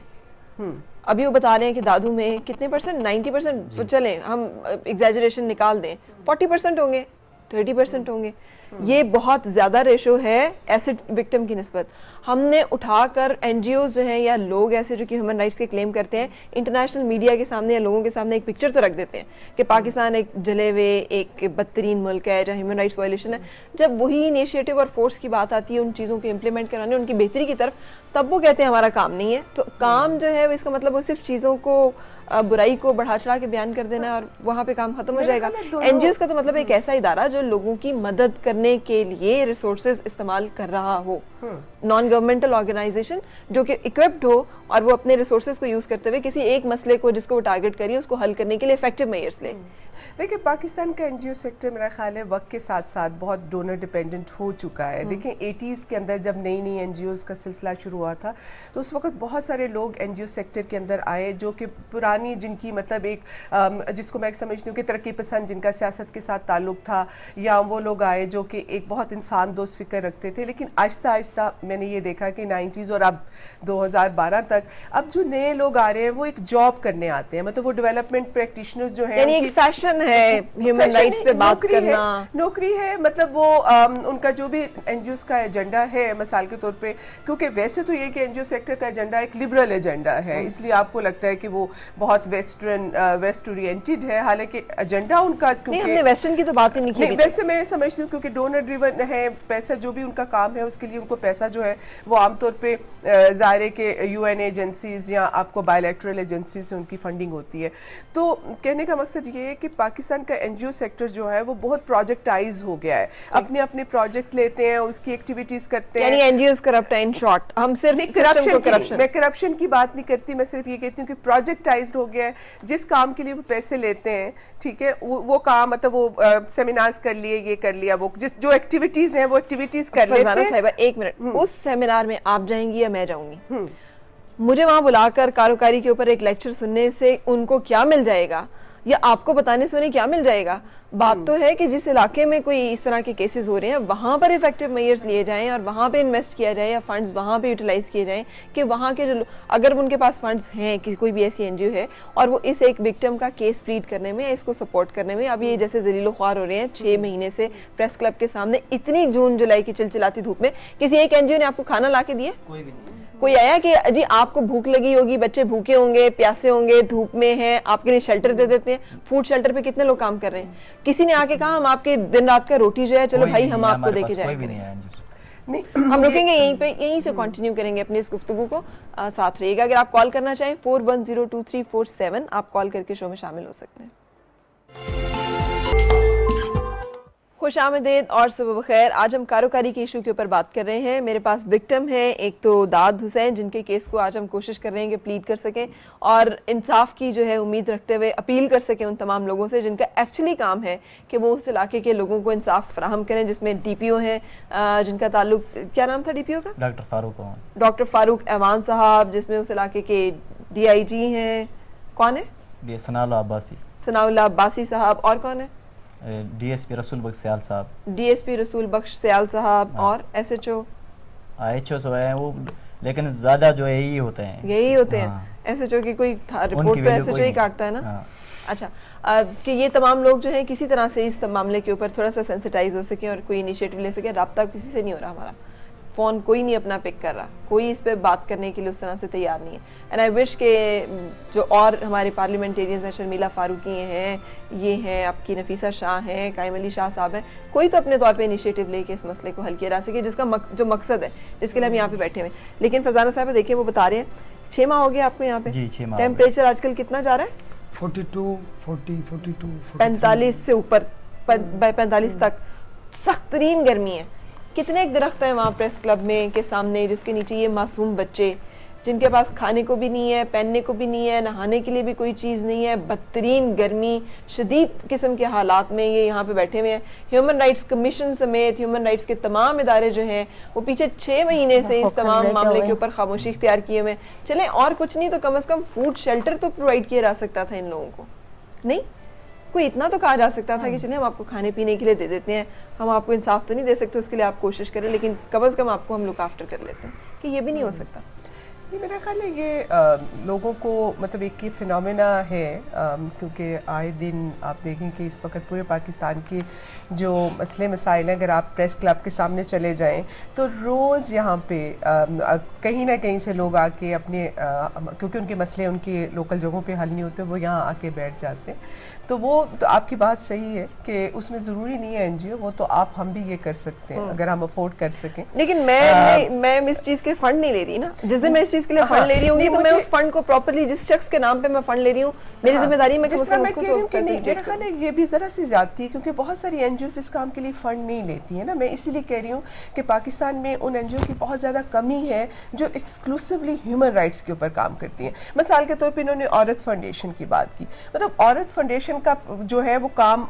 अभी वो बता रहे हैं कि दादू में कितने परसेंट, नाइन्टी परसेंट, चलें हम एग्जैजरेशन निकाल दें, फोर्टी परसेंट होंगे, थर्टी परसेंट होंगे। ये बहुत ज़्यादा रेशो है एसिड विक्टिम की निस्बत। हमने उठाकर एनजीओज जो हैं या लोग ऐसे जो कि ह्यूमन राइट्स के क्लेम करते हैं, इंटरनेशनल मीडिया के सामने या लोगों के सामने एक पिक्चर तो रख देते हैं कि पाकिस्तान एक जले हुए एक बदतरीन मुल्क है जहाँ ह्यूमन राइट्स वायलेशन है। जब वही इनिशिएटिव और फोर्स की बात आती है उन चीज़ों को इम्प्लीमेंट कराने, उनकी बेहतरी की तरफ, तब वो कहते हैं हमारा काम नहीं है। तो काम जो है इसका मतलब वो सिर्फ चीज़ों को, बुराई को बढ़ा चढ़ा के बयान कर देना और वहाँ पे काम खत्म हो जाएगा। एनजीओ का तो मतलब एक ऐसा इदारा जो लोगों की मदद करने के लिए रिसोर्सेज इस्तेमाल कर रहा हो, नॉन गवर्नमेंटल ऑर्गेनाइजेशन जो कि इक्विप्ड हो और वो अपने रिसोर्सेज को यूज करते हुए किसी एक मसले को जिसको वो टारगेट करिए उसको हल करने के लिए इफेक्टिव मेजर्स ले। देखिए, पाकिस्तान का एनजीओ सेक्टर मेरा ख्याल है वक्त के साथ साथ बहुत डोनर डिपेंडेंट हो चुका है। देखिए, एटीज़ के अंदर जब नई नई एनजीओज़ का सिलसिला शुरू हुआ था तो उस वक्त बहुत सारे लोग एनजीओ सेक्टर के अंदर आए जो कि पुरानी, जिनकी मतलब एक जिसको मैं समझती हूँ कि तरक्की पसंद, जिनका सियासत के साथ ताल्लुक था, या वो लोग आए जो यानी एक फैशन है ह्यूमन राइट्स पे बात करना, नौकरी है, मतलब वो आम, उनका जो भी एनजीओ का एजेंडा है, मिसाल के तौर पे, क्योंकि वैसे तो ये कि एनजीओ सेक्टर का एजेंडा एक लिबरल एजेंडा है, इसलिए आपको लगता है कि वो बहुत वेस्टर्न वेस्ट ओरिएंटेड है, हालांकि एजेंडा उनका, क्योंकि हमने वेस्टर्न की तो बात ही नहीं की, वैसे मैं समझती हूँ क्योंकि डोनर ड्रिवन है, पैसा जो भी उनका काम है उसके लिए उनको पैसा जो है वो आमतौर पे ज़ाहिर है कि यूएन एजेंसीज या आपको बायलैटरल एजेंसी से उनकी फंडिंग होती है। तो कहने का मकसद ये है कि पाकिस्तान का एनजीओ सेक्टर जो है वो बहुत प्रोजेक्टाइज हो गया है, अपने अपने प्रोजेक्ट्स लेते हैं, उसकी एक्टिविटीज करते हैं, यानी एनजीओज करप्ट है इन शॉर्ट। हम सिर्फ करप्शन को करप्शन मैं करप्शन की बात नहीं करती, मैं सिर्फ ये कहती हूँ कि प्रोजेक्टाइज्ड हो गया है, जिस काम के लिए वो पैसे लेते हैं, ठीक है, वो, वो काम मतलब वो सेमिनार्स कर लिए, ये कर लिया, वो जिस जो एक्टिविटीज हैं वो एक्टिविटीज कर लेते हैं। साहिबा एक मिनट, उस सेमिनार में आप जाएंगी या मैं जाऊंगी, मुझे वहां बुलाकर कारोकारी के ऊपर एक लेक्चर सुनने से उनको क्या मिल जाएगा या आपको बताने से उन्हें क्या मिल जाएगा? बात तो है कि जिस इलाके में कोई इस तरह के केसेस हो रहे हैं वहां पर इफेक्टिव मेजर्स लिए जाएं और वहां पे इन्वेस्ट किया जाए या फंड्स वहां पे यूटिलाइज किए जाएं कि वहां के जो अगर उनके पास फंड्स हैं कि कोई भी ऐसी एनजीओ है और वो इस एक विक्टिम का केस प्लीड करने में या इसको सपोर्ट करने में, अब ये जैसे जलीलो ख्वार हो रहे हैं छह महीने से प्रेस क्लब के सामने इतनी जून जुलाई की चिलचिलाती धूप में, किसी एक एनजीओ ने आपको खाना ला के दिया? कोई भी नहीं। कोई आया कि जी आपको भूख लगी होगी, बच्चे भूखे होंगे, प्यासे होंगे, धूप में हैं, आपके लिए शेल्टर दे देते हैं। फूड शेल्टर पे कितने लोग काम कर रहे हैं? किसी ने आके कहा हम आपके दिन रात का रोटी जो है चलो भाई हम आपको देके जाएंगे? नहीं, हम रुकेंगे यहीं पे, यहीं से कंटिन्यू करेंगे अपनी इस गुफ्तगू को। आ, साथ रहिएगा। अगर आप कॉल करना चाहें four one zero two three four seven, आप कॉल करके शो में शामिल हो सकते हैं। खुश आमदीद और सुबह बखैर। आज हम कारोकारी के इशू के ऊपर बात कर रहे हैं। मेरे पास विक्टिम है एक तो दाद हुसैन, जिनके केस को आज हम कोशिश कर रहे हैं कि प्लीड कर सकें और इंसाफ की जो है उम्मीद रखते हुए अपील कर सकें उन तमाम लोगों से जिनका एक्चुअली काम है कि वो उस इलाके के लोगों को इंसाफ फराहम करें, जिसमें डीपीओ हैं जिनका ताल्लुक, क्या नाम था डीपीओ का? डॉक्टर फारूक डॉक्टर फारूक अवान साहब, जिसमें उस इलाके के डीआईजी हैं, कौन है? सनाउल्लाह अब्बासी। सनाउल्लाह अब्बासी साहब, और कौन है? डीएसपी रसूल बख्श सयाल साहब। डीएसपी रसूल बख्श सयाल साहब। और एसएचओ एचओ सो है वो, लेकिन ज्यादा जो है यही होते हैं, यही होते हैं। एसएचओ की कोई रिपोर्ट तो एसएचओ ही काटता है ना। हाँ। अच्छा, आ, कि ये तमाम लोग जो हैं किसी तरह से इस मामले के ऊपर थोड़ा सा सेंसिटाइज हो सके और कोई इनिशिएटिव ले सके। राब्ता किसी से नहीं हो रहा, हमारा फ़ोन कोई नहीं अपना पिक कर रहा, कोई इस पे बात करने के लिए उस तरह से तैयार नहीं है। एंड आई विश के जो और हमारे पार्लियामेंटेरियंस हैं, शर्मिला फारूकी हैं, ये हैं आपकी नफीसा शाह हैं, कायम अली शाह साहब हैं, कोई तो अपने तौर पे इनिशिएटिव लेके इस मसले को हल किया जा सके, जिसका मक, जो मकसद है जिसके लिए हम यहाँ पे बैठे हुए। लेकिन फरजाना साहब देखिए, वो बता रहे हैं छः माह हो गए आपको यहाँ पे, टेम्परेचर आजकल कितना जा रहा है? Forty two, forty, forty two, पैंतालीस से ऊपर, पैंतालीस तक सख्त तरीन गर्मी है। कितने एक दरख्त है वहाँ प्रेस क्लब में के सामने जिसके नीचे ये मासूम बच्चे जिनके पास खाने को भी नहीं है, पहनने को भी नहीं है, नहाने के लिए भी कोई चीज़ नहीं है, बदतरीन गर्मी, शदीद किस्म के हालात में ये यहाँ पे बैठे हुए हैं। ह्यूमन राइट्स कमीशन समेत ह्यूमन राइट्स के तमाम इदारे जो हैं वो पीछे छः महीने से इस तमाम मामले के ऊपर खामोशी इख्तियार किए हुए। चलें और कुछ नहीं तो कम अज़ कम फूड शेल्टर तो प्रोवाइड किया जा सकता था इन लोगों को, नहीं कोई इतना तो कहा जा सकता था कि चलिए हम आपको खाने पीने के लिए दे देते हैं, हम आपको इंसाफ तो नहीं दे सकते, उसके लिए आप कोशिश करें, लेकिन कम अज़ कम आपको हम लुक आफ्टर कर लेते हैं, कि ये भी नहीं हो सकता। ये मेरा ख्याल है ये आ, लोगों को मतलब एक ही फिनोमेना है, क्योंकि आए दिन आप देखें कि इस वक्त पूरे पाकिस्तान के जो मसले मसाइल हैं, अगर आप प्रेस क्लब के सामने चले जाएं तो रोज़ यहाँ पे आ, कहीं ना कहीं से लोग आके अपने आ, क्योंकि उनके मसले उनकी लोकल जगहों पे हल नहीं होते, वो यहाँ आके बैठ जाते हैं। तो वो तो आपकी बात सही है कि उसमें ज़रूरी नहीं है एनजीओ, वो तो आप हम भी ये कर सकते हैं अगर हम अफोर्ड कर सकें। लेकिन मैं आ, मैं, मैं इस चीज़ के फंड नहीं ले रही ना, जिस दिन मैं इस चीज़ के लिए फंड ले रही हूँ तो मैं उस फंड को प्रॉपर्ली, जिस शख्स के नाम पे मैं फंड ले रही हूँ, मेरी जिम्मेदारी में जिस तरह मैं कह रही हूँ कि नहीं, मेरा ख्याल है ये भी ज़रा सी ज़्यादती है, क्योंकि बहुत सारी एनजीओ इस काम के लिए फ़ंड नहीं लेती है ना। मैं इसीलिए कह रही हूँ कि पाकिस्तान में उन एनजीओ की बहुत ज़्यादा कमी है जो एक्सक्लूसिवली ह्यूमन राइट्स के ऊपर काम करती हैं। मिसाल के तौर पर इन्होंने औरत फाउंडेशन की बात की, मतलब औरत फाउंडेशन का जो है वो काम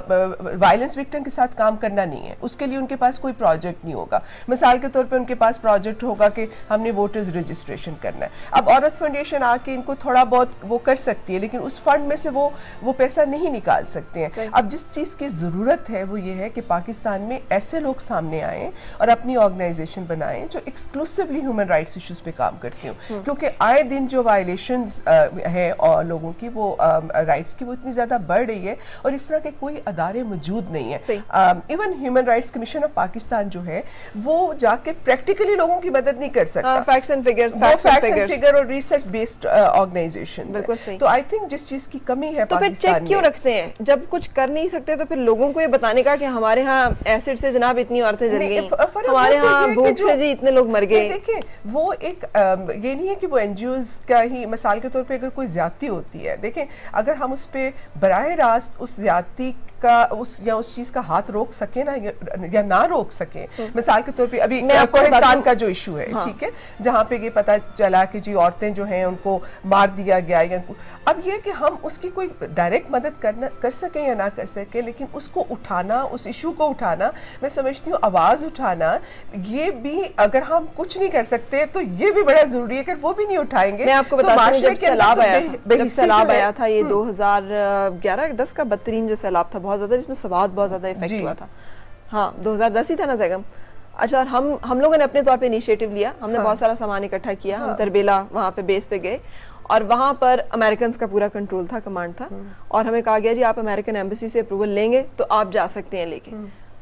वायलेंस विक्टिम के साथ काम करना नहीं है, उसके लिए उनके पास कोई प्रोजेक्ट नहीं होगा। मिसाल के तौर पे उनके पास प्रोजेक्ट होगा कि हमने वोटर्स रजिस्ट्रेशन ऑर्गेनाइजेशन करना है। अब औरत फाउंडेशन आके इनको थोड़ा बहुत वो कर सकती है, लेकिन उस फंड में से वो वो पैसा नहीं निकाल सकते हैं। अब जिस चीज़ की ज़रूरत है वो ये है कि पाकिस्तान में ऐसे लोग सामने आएँ और अपनी ऑर्गेनाइजेशन बनाएं जो एक्सक्लूसिवली ह्यूमन राइट्स इश्यूज पे काम करती हूँ, क्योंकि आए दिन जो वायलेशंस है और लोगों की वो राइट्स की वो इतनी ज़्यादा बढ़ रही है और इस तरह के कोई अदारे मौजूद नहीं है। Even human rights commission of Pakistan जो है वो जाके प्रैक्टिकली लोगों की मदद नहीं कर सकता। Facts and figures, facts and figure और रिसर्च बेस्ड ऑर्गेनाइजेशन। तो आई थिंक जिस चीज की कमी है तो फिर चेक क्यों रखते हैं जब कुछ कर नहीं सकते? तो फिर लोगों को ये बताने का कि हमारे यहाँ एसिड से जनाब इतनी औरतें जल गई, हमारे यहाँ भूख से जी इतने लोग मर गए। देखिए वो एक ये नहीं है कि वो एनजीओज का ही मिसाल के तौर पे अगर कोई ज्यादती होती है, देखें अगर हम उस पे बराह रास्त उस ज्यादती का उस या उस चीज का हाथ रोक सके ना या, या ना रोक सके, मिसाल के तौर पे अभी कोहिस्तान का जो इशू है, हाँ। ठीक है, जहाँ पे ये पता चला कि जी औरतें जो हैं उनको मार दिया गया, या अब ये कि हम उसकी कोई डायरेक्ट मदद करना कर सकें या ना कर सके, लेकिन उसको उठाना, उस इशू को उठाना, मैं समझती हूँ आवाज उठाना, ये भी अगर हम कुछ नहीं कर सकते तो ये भी बड़ा जरूरी है। अगर वो भी नहीं उठाएंगे, मैं आपको बताती हूँ जब सैलाब आया जब सैलाब आया था ये दो हजार ग्यारह दस का बदतरीन जो सैलाब था, बहुत ज्यादा, जिसमें सवाद बहुत ज्यादा इफेक्ट हुआ था। हाँ, दो हजार दस ही था ना जैगम। अच्छा, और हम हम लोगों ने अपने तौर पे इनिशिएटिव लिया, हमने हाँ। बहुत सारा सामान इकट्ठा किया, हाँ। हम तरबेला वहाँ पे बेस पे गए और वहाँ पर अमेरिकन का पूरा कंट्रोल था, कमांड था, और हमें कहा गया जी आप अमेरिकन एम्बेसी से अप्रूवल लेंगे तो आप जा सकते हैं लेके।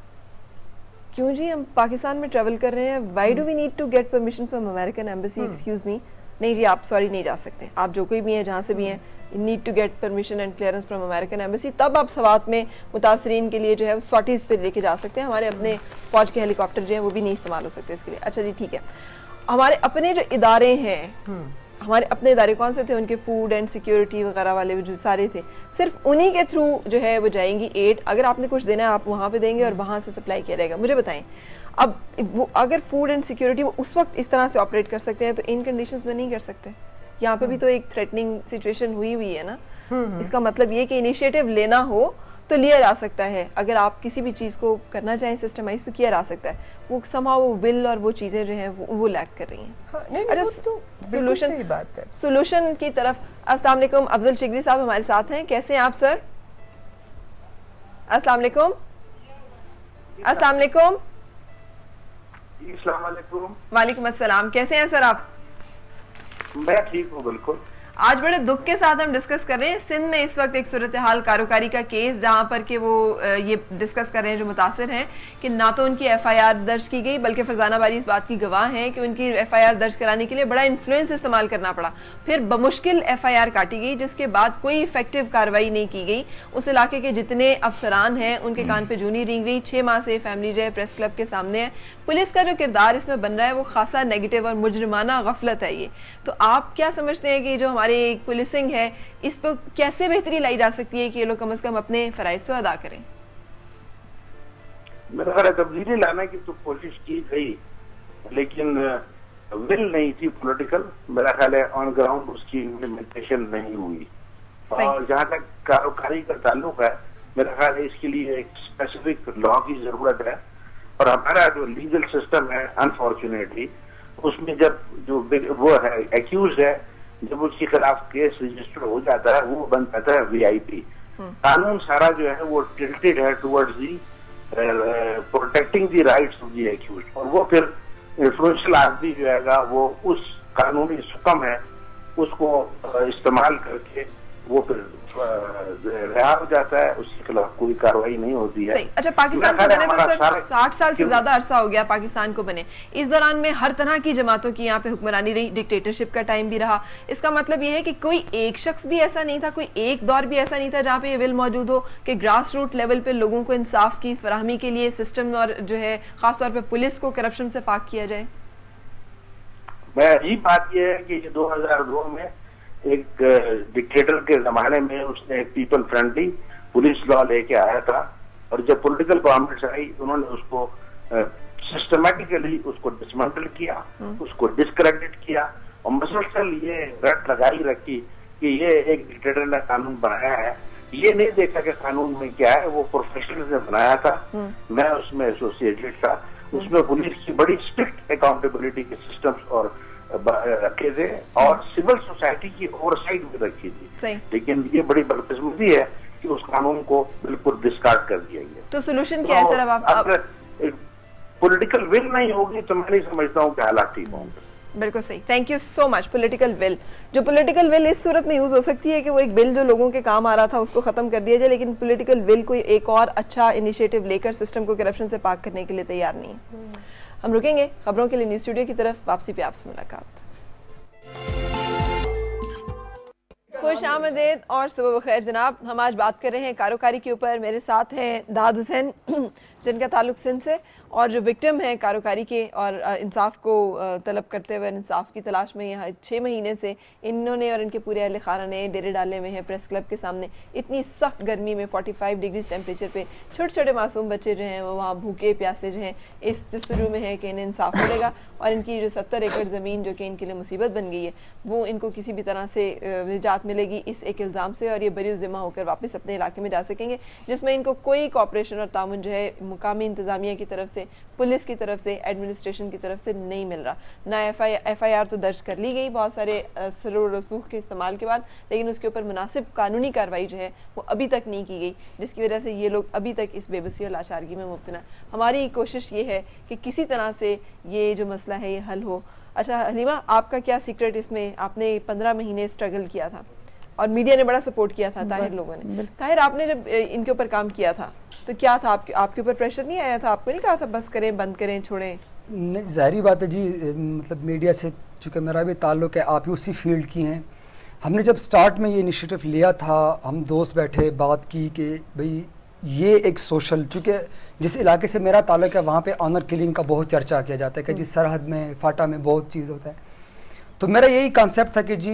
क्यों जी, हम पाकिस्तान में ट्रेवल कर रहे हैं, why do we need to get permission from American embassy? Excuse me, नहीं जी आप सॉरी नहीं जा सकते, आप जो कोई भी हैं जहाँ से भी हैं, you need to get permission and clearance from American embassy, तब आप सवात में मुतासरीन के लिए जो है सॉटीज पे लेके जा सकते हैं। हमारे अपने फौज के हेलीकॉप्टर जो हैं वो भी नहीं इस्तेमाल हो सकते इसके लिए। अच्छा जी ठीक है, हमारे अपने जो इदारे हैं, हमारे अपने इदारे कौन से थे, उनके फूड एंड सिक्योरिटी वगैरह वाले जो सारे थे, सिर्फ उन्हीं के थ्रू जो है वो जाएंगी एड। अगर आपने कुछ देना है आप वहाँ पे देंगे और वहाँ से सप्लाई किया रहेगा। मुझे बताएं, अब वो अगर फूड एंड सिक्योरिटी वो उस वक्त इस तरह से ऑपरेट कर सकते हैं तो इन कंडीशंस में नहीं कर सकते? यहाँ पे भी तो एक थ्रेटनिंग सिचुएशन हुई हुई है ना। इसका मतलब ये कि इनिशिएटिव लेना हो तो लिया जा सकता है, अगर आप किसी भी चीज़ को करना चाहें सिस्टमाइज तो किया जा सकता है। वो समाव वो विल और वो चीज़ें जो हैं वो, वो लैक कर रही हैं। हाँ, नहीं, अच्छा, तो सोल्यूशन की बात है, सोल्यूशन की तरफ। अस्सलाम वालेकुम, अफजल शिगरी साहब हमारे साथ हैं, कैसे हैं आप सर? अस्सलाम वालेकुम। अस्सलाम वालेकुम। वालेकुम अस्सलाम, कैसे हैं सर आप? मैं ठीक हूँ बिल्कुल। आज बड़े दुख के साथ हम डिस्कस कर रहे हैं सिंध में इस वक्त एक सूरत हाल कारोकारी का केस, जहां पर कि वो ये डिस्कस कर रहे हैं जो मुतासिर हैं कि ना तो उनकी एफ आई आर दर्ज की गई, बल्कि फरजाना बारी इस बात की गवाह हैं कि उनकी एफ आई आर दर्ज कराने के लिए बड़ा इन्फ्लुएंस इस्तेमाल करना पड़ा, फिर बमुश्किल एफ आई आर काटी गई, जिसके बाद कोई इफेक्टिव कार्रवाई नहीं की गई। उस इलाके के जितने अफसरान हैं उनके कान पे जूनी रिंग रही। छः माह से फैमिली जो है प्रेस क्लब के सामने है। पुलिस का जो किरदार इसमें बन रहा है वो खासा नेगेटिव और मुजरिमाना गफलत है ये। तो आप क्या समझते हैं कि जो हमारे एक पुलिसिंग है इस पर कैसे बेहतरी लाई जा सकती है कि ये लोग कम से कम अपने फराइज तो अदा करें? मेरा ख्याल है तब्दीली लाने की तो कोशिश की गई, लेकिन विल नहीं थी पॉलिटिकल। मेरा ख्याल है ऑन ग्राउंड उसकी इम्प्लीमेंटेशन नहीं हुई। और जहाँ तक कारोकारी का ताल्लुक है, मेरा ख्याल है इसके लिए एक स्पेसिफिक लॉ की जरूरत है। और हमारा जो लीगल सिस्टम है अनफॉर्चुनेटली उसमें जब जो वो है एक्यूज है, जब उसके खिलाफ केस रजिस्टर हो जाता है वो बन जाता है वी आई पी। कानून सारा जो है वो टिल्टेड है towards the protecting the rights of the accused, और वो फिर इन्फ्लुएंशियल आदमी जो है वो उस कानूनी हुक्म है उसको इस्तेमाल करके वो फिर रिहा हो जाता है, उसके खिलाफ कोई कार्रवाई नहीं होती है। सही। अच्छा, पाकिस्तान को बने तो सर साठ साल से ज्यादा अरसा हो गया पाकिस्तान को बने। इस दौरान में हर तरह की जमातों की यहाँ पे हुक्मरानी रही, डिक्टेटरशिप का टाइम भी रहा। इसका मतलब ये है कि कोई एक शख्स भी ऐसा नहीं था, कोई एक दौर भी ऐसा नहीं था जहाँ पे ये विल मौजूद हो कि ग्रास रूट लेवल पे लोगों को इंसाफ की फराहमी के लिए सिस्टम और जो है खासतौर पर पुलिस को करप्शन से पाक किया जाए। यही बात यह है कि दो हजार दो में एक डिक्टेटर के जमाने में उसने एक पीपल फ्रेंडली पुलिस लॉ लेके आया था, और जब पॉलिटिकल गवर्नमेंट आई उन्होंने उसको सिस्टमेटिकली उसको डिसमेंटल किया, उसको डिस्क्रेडिट किया, और मुसलसल ये रट लगाई रखी कि ये एक डिक्टेटर ने कानून बनाया है। ये नहीं देखा कि कानून में क्या है, वो प्रोफेशनल ने बनाया था, मैं उसमें एसोसिएटेड था। उसमें पुलिस की बड़ी स्ट्रिक्ट अकाउंटेबिलिटी के सिस्टम्स और रखे थे और सिविल सोसाइटी की ओवरसाइट भी रखी थी। लेकिन ये बड़ी बदकिस्मती है कि उस कानून को बिल्कुल डिस्कार्ड कर दिया गया। तो सोल्यूशन क्या है सर? अब आप पॉलिटिकल विल नहीं होगी तो मैं नहीं समझता हूँ कि हालात ठीक होंगे। बिल्कुल सही, thank you so much. Political will, जो पॉलिटिकल विल इस सूरत में यूज हो सकती है कि वो एक बिल जो लोगों के काम आ रहा था उसको खत्म कर दिया जाए, लेकिन पॉलिटिकल विल कोई एक और अच्छा इनिशिएटिव लेकर सिस्टम को करप्शन से पाक करने के लिए तैयार नहीं है। हम रुकेंगे खबरों के लिए न्यूज स्टूडियो की तरफ, वापसी पे आपसे मुलाकात। खुश आमदेद और सुबह बखैर जनाब। हम आज बात कर रहे हैं कारोकारी के ऊपर। मेरे साथ हैं दाद हुसैन जिनका ताल्लुक सिंध से, और जो विक्टिम है कारोकारी के और इंसाफ को तलब करते हुए इंसाफ की तलाश में यहाँ छः महीने से इन्होंने और इनके पूरे अहल खाना ने डेरे डाले हुए हैं प्रेस क्लब के सामने। इतनी सख्त गर्मी में पैंतालीस डिग्री टेम्परेचर पे छोटे छोटे मासूम बच्चे जो हैं वो वहाँ भूखे प्यासे जो हैं इस जस्तरू में है कि इन्हें इंसाफ मिलेगा, और इनकी जो सत्तर एकड़ ज़मीन जो कि इनके लिए मुसीबत बन गई है वो इनको किसी भी तरह से निजात मिलेगी इस एक इल्ज़ाम से, और ये बरी ज़िम्मा होकर वापस अपने इलाके में जा सकेंगे, जिसमें इनको कोई कॉपरेशन और तामुन जो है मुकामी इंतज़ामिया की तरफ से, पुलिस की तरफ से, एडमिनिस्ट्रेशन की तरफ से नहीं मिल रहा। ना F I F I R तो दर्ज कर ली गई बहुत सारे सरूर रसूख के इस्तेमाल के बाद, लेकिन उसके ऊपर मुनासिब कानूनी कार्रवाई जो है वो अभी तक नहीं की गई, जिसकी वजह से ये लोग अभी तक इस बेबसी और लाचारगी में मुब्तला। हमारी कोशिश ये है कि किसी तरह से ये जो मसला है ये हल हो। अच्छा हलीमा, आपका क्या सीक्रेट इसमें? आपने पंद्रह महीने स्ट्रगल किया था और मीडिया ने बड़ा सपोर्ट किया था, ताहिर लोगों ने। ताहिर, आपने जब इनके ऊपर काम किया था तो क्या था, आपके आपके ऊपर प्रेशर नहीं आया था? आपको नहीं कहा था बस करें, बंद करें, छोड़ें? नहीं, जाहिर बात है जी, मतलब मीडिया से चूँकि मेरा भी ताल्लुक़ है, आप ही उसी फील्ड की हैं। हमने जब स्टार्ट में ये इनिशिएटिव लिया था, हम दोस्त बैठे बात की कि भाई ये एक सोशल, चूँकि जिस इलाके से मेरा ताल्लुक़ है वहाँ पे ऑनर किलिंग का बहुत चर्चा किया जाता है कि जी सरहद में, फाटा में बहुत चीज़ होता है। तो मेरा यही कॉन्सेप्ट था कि जी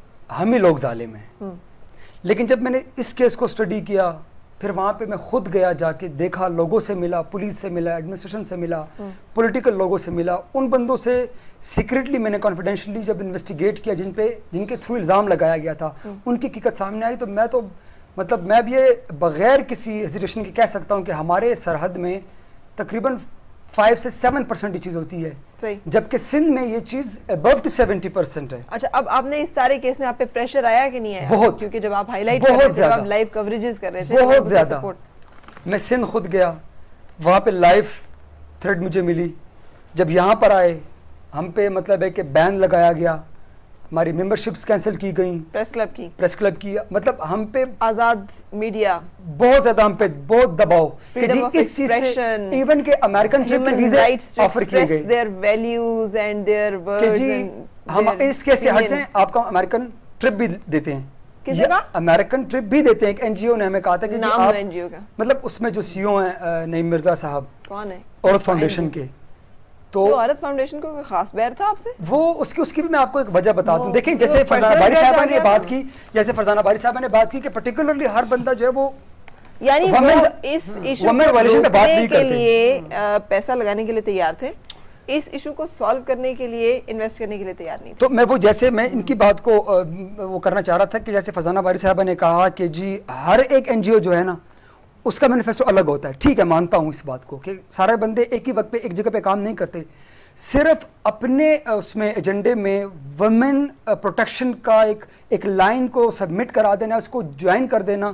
हम ही लोग जालिम हैं। लेकिन जब मैंने इस केस को स्टडी किया, फिर वहाँ पे मैं खुद गया, जाके देखा, लोगों से मिला, पुलिस से मिला, एडमिनिस्ट्रेशन से मिला, पॉलिटिकल लोगों से मिला, उन बंदों से सीक्रेटली मैंने कॉन्फिडेंशियली जब इन्वेस्टिगेट किया जिन पे जिनके थ्रू इल्ज़ाम लगाया गया था, उनकी हकीकत सामने आई। तो मैं तो मतलब मैं भी ये बग़ैर किसी हेजिटेशन के कह सकता हूँ कि हमारे सरहद में तकरीबन फाइव से सेवन परसेंट ये चीज़ होती है, जबकि सिंध में ये चीज़ अबव टू सेवेंटी परसेंट है। अच्छा, अब आपने इस सारे केस में आप पे प्रेशर आया कि नहीं आया? बहुत, क्योंकि जब आप हाईलाइट कर रहे थे, जब आप लाइव कवरेजेस कर रहे थे, बहुत ज़्यादा। मैं सिंध खुद गया, वहाँ पे लाइव थ्रेड मुझे मिली। जब यहाँ पर आए हम पे मतलब है कि बैन लगाया गया, हमारी मेंबरशिप्स कैंसिल की गई, प्रेस क्लब की प्रेस क्लब की मतलब हम पे आजाद मीडिया बहुत ज्यादा हम पे बहुत दबाव कि जी इस चीज से इवन के अमेरिकन ट्रिप के वीजा ऑफर किए गए, their values and their words, जी हम इस केस से हट जाएं, आपका अमेरिकन ट्रिप भी देते हैं। किस जगह? अमेरिकन ट्रिप भी देते हैं। एक एनजीओ ने हमें कहा था कि जी आप एनजीओ का मतलब उसमें जो सीईओ हैं नईम मिर्जा साहब, कौन है? औरत फाउंडेशन के। तो औरत फाउंडेशन को कोई खास बैर था आपसे? वो उसकी उसकी भी मैं आपको एक वजह बताता हूँ। देखिए जैसे फरजाना बारी साहबा ने बात की, जैसे फरजाना बारी साहबा ने बात की कि पर्टिकुलरली हर बंदा जो है वो यानी वो इस इशू को रोकने के लिए पैसा लगाने के लिए तैयार थे, इस इशू को सॉल्व करने के लिए इन्वेस्ट करने के लिए तैयार नहीं थे। तो मैं वो जैसे मैं इनकी बात को वो करना चाह रहा था कि जैसे फरजाना बारी साहबा ने कहा कि जी हर एक एनजीओ जो है ना उसका मैनिफेस्टो अलग होता है। ठीक है, मानता हूँ इस बात को कि सारे बंदे एक ही वक्त पे एक जगह पे काम नहीं करते। सिर्फ अपने उसमें एजेंडे में वुमेन प्रोटेक्शन का एक एक लाइन को सबमिट करा देना, उसको ज्वाइन कर देना,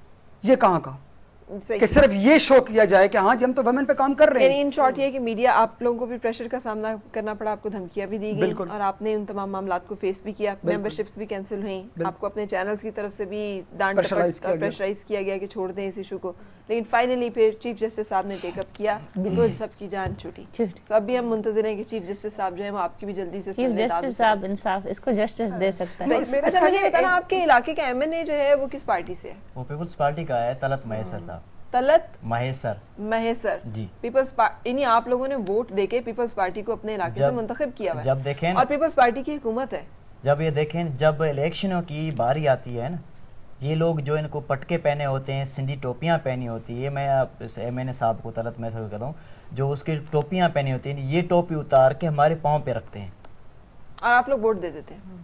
ये कहाँ का कि सिर्फ ये शो किया जाए कि हाँ जी हम तो वुमेन पे काम कर रहे हैं। इन शॉर्ट ये कि मीडिया आप लोगों को भी प्रेशर का सामना करना पड़ा, आपको धमकियां भी दी गई और आपने उन तमाम मामलात को फेस भी किया, मेंबरशिप्स भी कैंसिल हुई, आपको अपने चैनल्स की तरफ से भी डांट प्रेशराइज किया गया कि छोड़ दें इस इशू को, लेकिन फाइनली फिर चीफ जस्टिस साहब ने टेकअप किया तो सबकी जान छूटी। तो अब भी हम मुंतजिर हैं कि चीफ जस्टिस साहब जो है वो आपकी भी जल्दी से चीफ जस्टिस साहब इंसाफ इसको जस्टिस दे सकता है। अच्छा मुझे बताना, आपके इलाके का एमएनए जो है वो किस पार्टी से है? वो पीपल्स पार्टी का है, तलत महेसर साहब। तलत महेसर महेसर जी। पीपल्स पार्टी, आप लोगों ने वोट देके पीपल्स पार्टी को अपने इलाके से मुंतखब किया हुआ है। जब देखें और पीपल्स पार्टी की हुकूमत है। जब ये देखें, जब इलेक्शनों की बारी आती है ना, ये लोग जो इनको पटके पहने होते हैं, सिंधी टोपियां पहनी होती है, मैं एम एन ए साहब को तलत महेसर को कहता हूँ, जो उसकी टोपियां पहनी होती हैं, ये टोपी उतार के हमारे पाँव पे रखते हैं और आप लोग वोट दे देते हैं।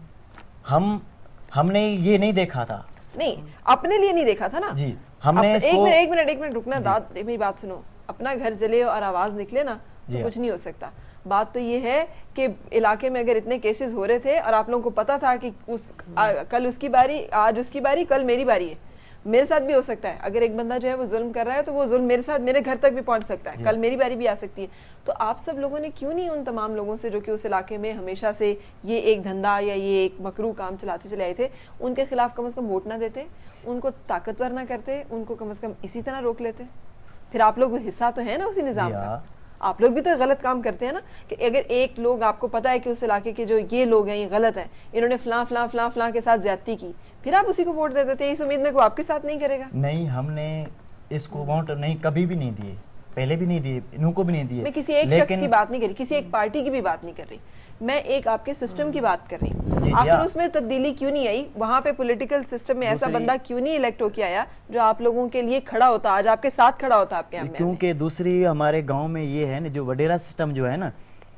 हम हमने ये नहीं देखा था, नहीं अपने लिए नहीं देखा था ना जी। हमने एक मिनट एक मिनट एक मिनट रुकना, दाद मेरी बात सुनो। अपना घर जले और आवाज निकले ना तो कुछ नहीं हो सकता। बात तो ये है कि इलाके में अगर इतने केसेस हो रहे थे और आप लोगों को पता था कि उस आ, कल उसकी बारी, आज उसकी बारी, कल मेरी बारी है, मेरे साथ भी हो सकता है। अगर एक बंदा जो है वो जुल्म कर रहा है तो वो जुल्म मेरे साथ, मेरे घर तक भी पहुंच सकता है, कल मेरी बारी भी आ सकती है। तो आप सब लोगों ने क्यों नहीं उन तमाम लोगों से जो कि उस इलाके में हमेशा से ये एक धंधा या ये एक मकरू काम चलाते चले आए थे, उनके खिलाफ कम से कम वोट ना देते, उनको ताकतवर ना करते, उनको कम से कम इसी तरह रोक लेते? फिर आप लोग हिस्सा तो है ना उसी निज़ाम का, आप लोग भी तो गलत काम करते हैं ना। कि अगर एक लोग, आपको पता है कि उस इलाके के जो ये लोग हैं ये गलत हैं, इन्होंने फलां फलां फलां फलां के साथ ज्यादती की, फिर आप उसी को वोट दे देते हैं इस उम्मीद में कि वो आपके साथ नहीं करेगा। नहीं, हमने इसको वोट नहीं, कभी भी नहीं दिए, पहले भी नहीं दिए, इनको भी नहीं दिए। मैं किसी एक शख्स की बात नहीं कर रही, किसी एक पार्टी की भी बात नहीं कर रही, मैं एक आपके सिस्टम की बात कर रही हूँ। आखिर उसमें तब्दीली क्यों नहीं आई? वहाँ पे पॉलिटिकल सिस्टम में ऐसा बंदा क्यों नहीं इलेक्ट होके आया जो आप लोगों के लिए खड़ा होता, आज आपके साथ खड़ा होता आपके यहाँ? क्योंकि दूसरी हमारे गांव में ये है ना, जो वडेरा सिस्टम जो है ना,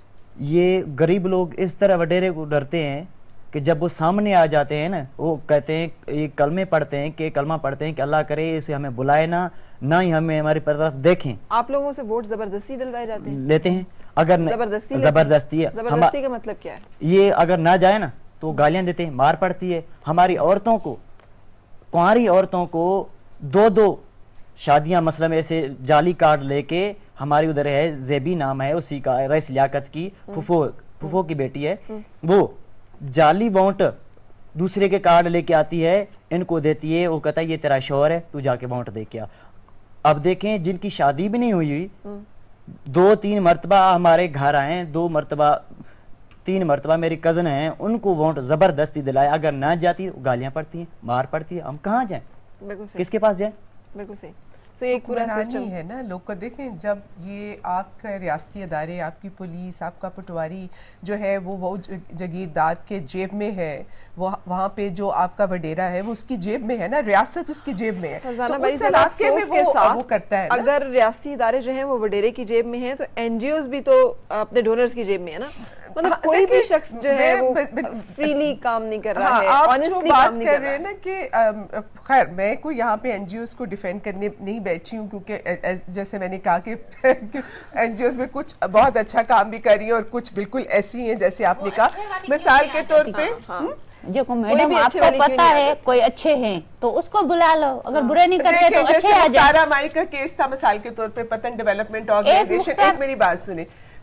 ये गरीब लोग इस तरह वडेरे को डरते हैं कि जब वो सामने आ जाते हैं ना, वो कहते हैं, ये कलमे पढ़ते हैं कि कलमा पढ़ते हैं कि अल्लाह करे इसे हमें बुलाए ना, ना ही हमें हमारी तरफ देखें। आप लोगों से वोट जबरदस्ती डलवाए जाते हैं? लेते हैं। अगर जबरदस्ती जबरदस्ती है, जबरदस्ती का मतलब क्या है? ये अगर ना जाए ना तो गालियां देते हैं, मार पड़ती है। हमारी औरतों को, कुंवारी औरतों को दो दो शादियां, मसलन ऐसे जाली कार्ड लेके, हमारी उधर है जेबी नाम है उसी का, रईस लियाकत की फुफो फुफो की बेटी है, वो जाली वोट दूसरे के कार्ड लेके आती है, इनको देती है, वो कहता है ये तेरा शोहर है, तू जाके वोट दे के आ। अब देखें, जिनकी शादी भी नहीं हुई हुई, दो तीन मरतबा हमारे घर आए, दो मरतबा तीन मरतबा मेरी कजन है, उनको वोट जबरदस्ती दिलाए, अगर ना जाती तो गालियां पड़ती हैं, मार पड़ती है, हम कहाँ जाएं, किसके पास जाएं? बिल्कुल सही। तो एक पूरा सिस्टम है ना। लोग को देखें, जब ये आपका रियासती अदारे, आपकी पुलिस, आपका पटवारी जो है वो वो जगीरदार के जेब में है, वो वहाँ पे जो आपका वडेरा है वो उसकी जेब में है ना, रियासत उसकी जेब में है, तो उस इलाके में वो, वो, वो करता है। अगर रियासती इदारे जो हैं वो वडेरे की जेब में हैं, तो एनजीओज भी तो अपने डोनर्स की जेब में है ना। मतलब हाँ, कोई भी शख्स जो है वो फ्रीली काम नहीं कर रहा हाँ, है, आप ऑनेस्टली बात काम नहीं कर रहे हैं ना कि खैर मैं कोई यहाँ पे एनजीओज को डिफेंड करने नहीं बैठी हूँ, क्योंकि जैसे मैंने कहा कि एनजीओज में कुछ बहुत अच्छा काम भी कर रही है और कुछ बिल्कुल ऐसी हैं जैसे आपने कहा। मिसाल के तौर पे जो को मैडम आपको पता है कोई अच्छे हैं तो उसको बुला लो, अगर बुरे नहीं करते तो अच्छे आ जाए। तारा माई का केस था मिसाल के तौर पे, पतन डेवलपमेंट ऑर्गेनाइजेशन, एक मेरी बात सुने,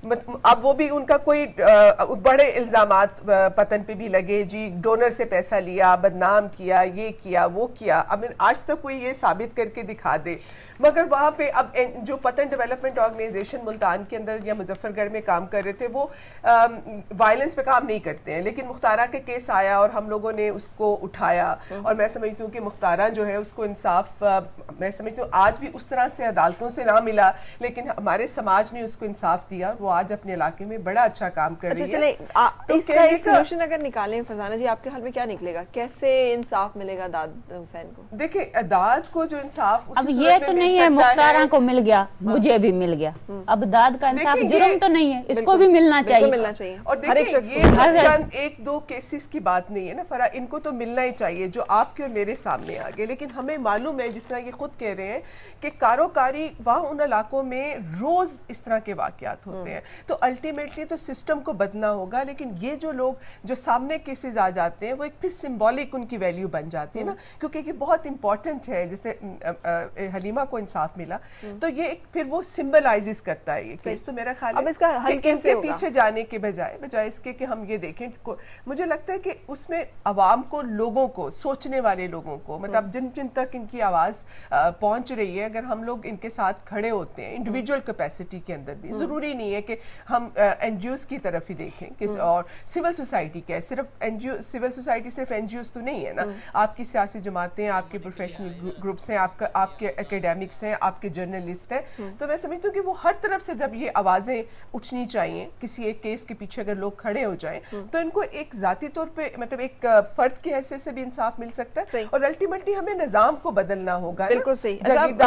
अब वो भी उनका कोई बड़े इल्जामात पतन पे भी लगे, जी डोनर से पैसा लिया, बदनाम किया, ये किया वो किया। अब आज तक कोई ये साबित करके दिखा दे, मगर वहाँ पे अब जो पतन डेवलपमेंट ऑर्गेनाइजेशन मुल्तान के अंदर या मुजफ्फरगढ़ में काम कर रहे थे, वो वायलेंस पे काम नहीं करते हैं, लेकिन मुख्तारा के केस आया और हम लोगों ने उसको उठाया, और मैं समझती हूँ कि मुख्तारा जो है उसको इंसाफ, मैं समझती हूँ आज भी उस तरह से अदालतों से ना मिला, लेकिन हमारे समाज ने उसको इंसाफ दिया, वो आज अपने इलाके में बड़ा अच्छा काम कर अच्छा, रही चले, है। आ, तो इसका एक सॉल्यूशन अगर निकालें फरजाना जी, आपके हाल में क्या निकलेगा? कैसे इंसाफ मिलेगा दाद हुसैन को? देखिए, दाद को जो इंसाफ अब ये तो नहीं है मुख्तारा को मिल गया, मुझे भी मिल गया, अब दाद का इंसाफ जुर्म तो नहीं है, इसको भी मिलना चाहिए, मिलना चाहिए। और देखिए ये चंद एक दो केसेस की बात नहीं है ना फरा, इनको तो मिलना ही चाहिए जो आपके और मेरे सामने आ गए। लेकिन हमें मालूम है, जिस तरह ये खुद कह रहे हैं कि कारोकारी वहाँ उन इलाकों में रोज इस तरह के वाकयात होते हैं, तो अल्टीमेटली तो सिस्टम को बदलना होगा। लेकिन ये जो लोग जो सामने केसेस आ जाते हैं, वो एक फिर सिंबॉलिक उनकी वैल्यू बन जाती है ना, क्योंकि ये बहुत इंपॉर्टेंट है। जैसे हलीमा को इंसाफ मिला तो ये एक फिर वो सिंबलाइजेस करता है ये केस। तो मेरा ख्याल अब इसका हल कैसे होगा? पीछे जाने के बजाय बजाय इसके कि हम ये देखें, मुझे लगता है कि उसमें अवाम को, लोगों को, सोचने वाले लोगों को, मतलब जिन जिन तक इनकी आवाज पहुंच रही है, अगर हम लोग इनके साथ खड़े होते हैं इंडिविजुअल कैपेसिटी के अंदर भी, जरूरी नहीं है कि हम एनजीओ की तरफ ही देखें कि और सिविल सोसाइटी क्या है, सिर्फ एनजीओ, सिविल सोसाइटी सिर्फ एनजीओ तो नहीं है ना, आपकी सियासी जमातें, आपके प्रोफेशनल ग्रुप्स हैं, आपका आपके एकेडमिक्स हैं, आपके जर्नलिस्ट हैं। तो मैं समझती हूँ कि वो हर तरफ से जब ये आवाजें उठनी चाहिए, किसी एक केस के पीछे अगर लोग खड़े हो जाएं, तो इनको एक जाती तौर पे, मतलब एक फर्द की हैसियत से भी इंसाफ मिल सकता है, और अल्टीमेटली हमें निजाम को बदलना होगा। बिल्कुल सही।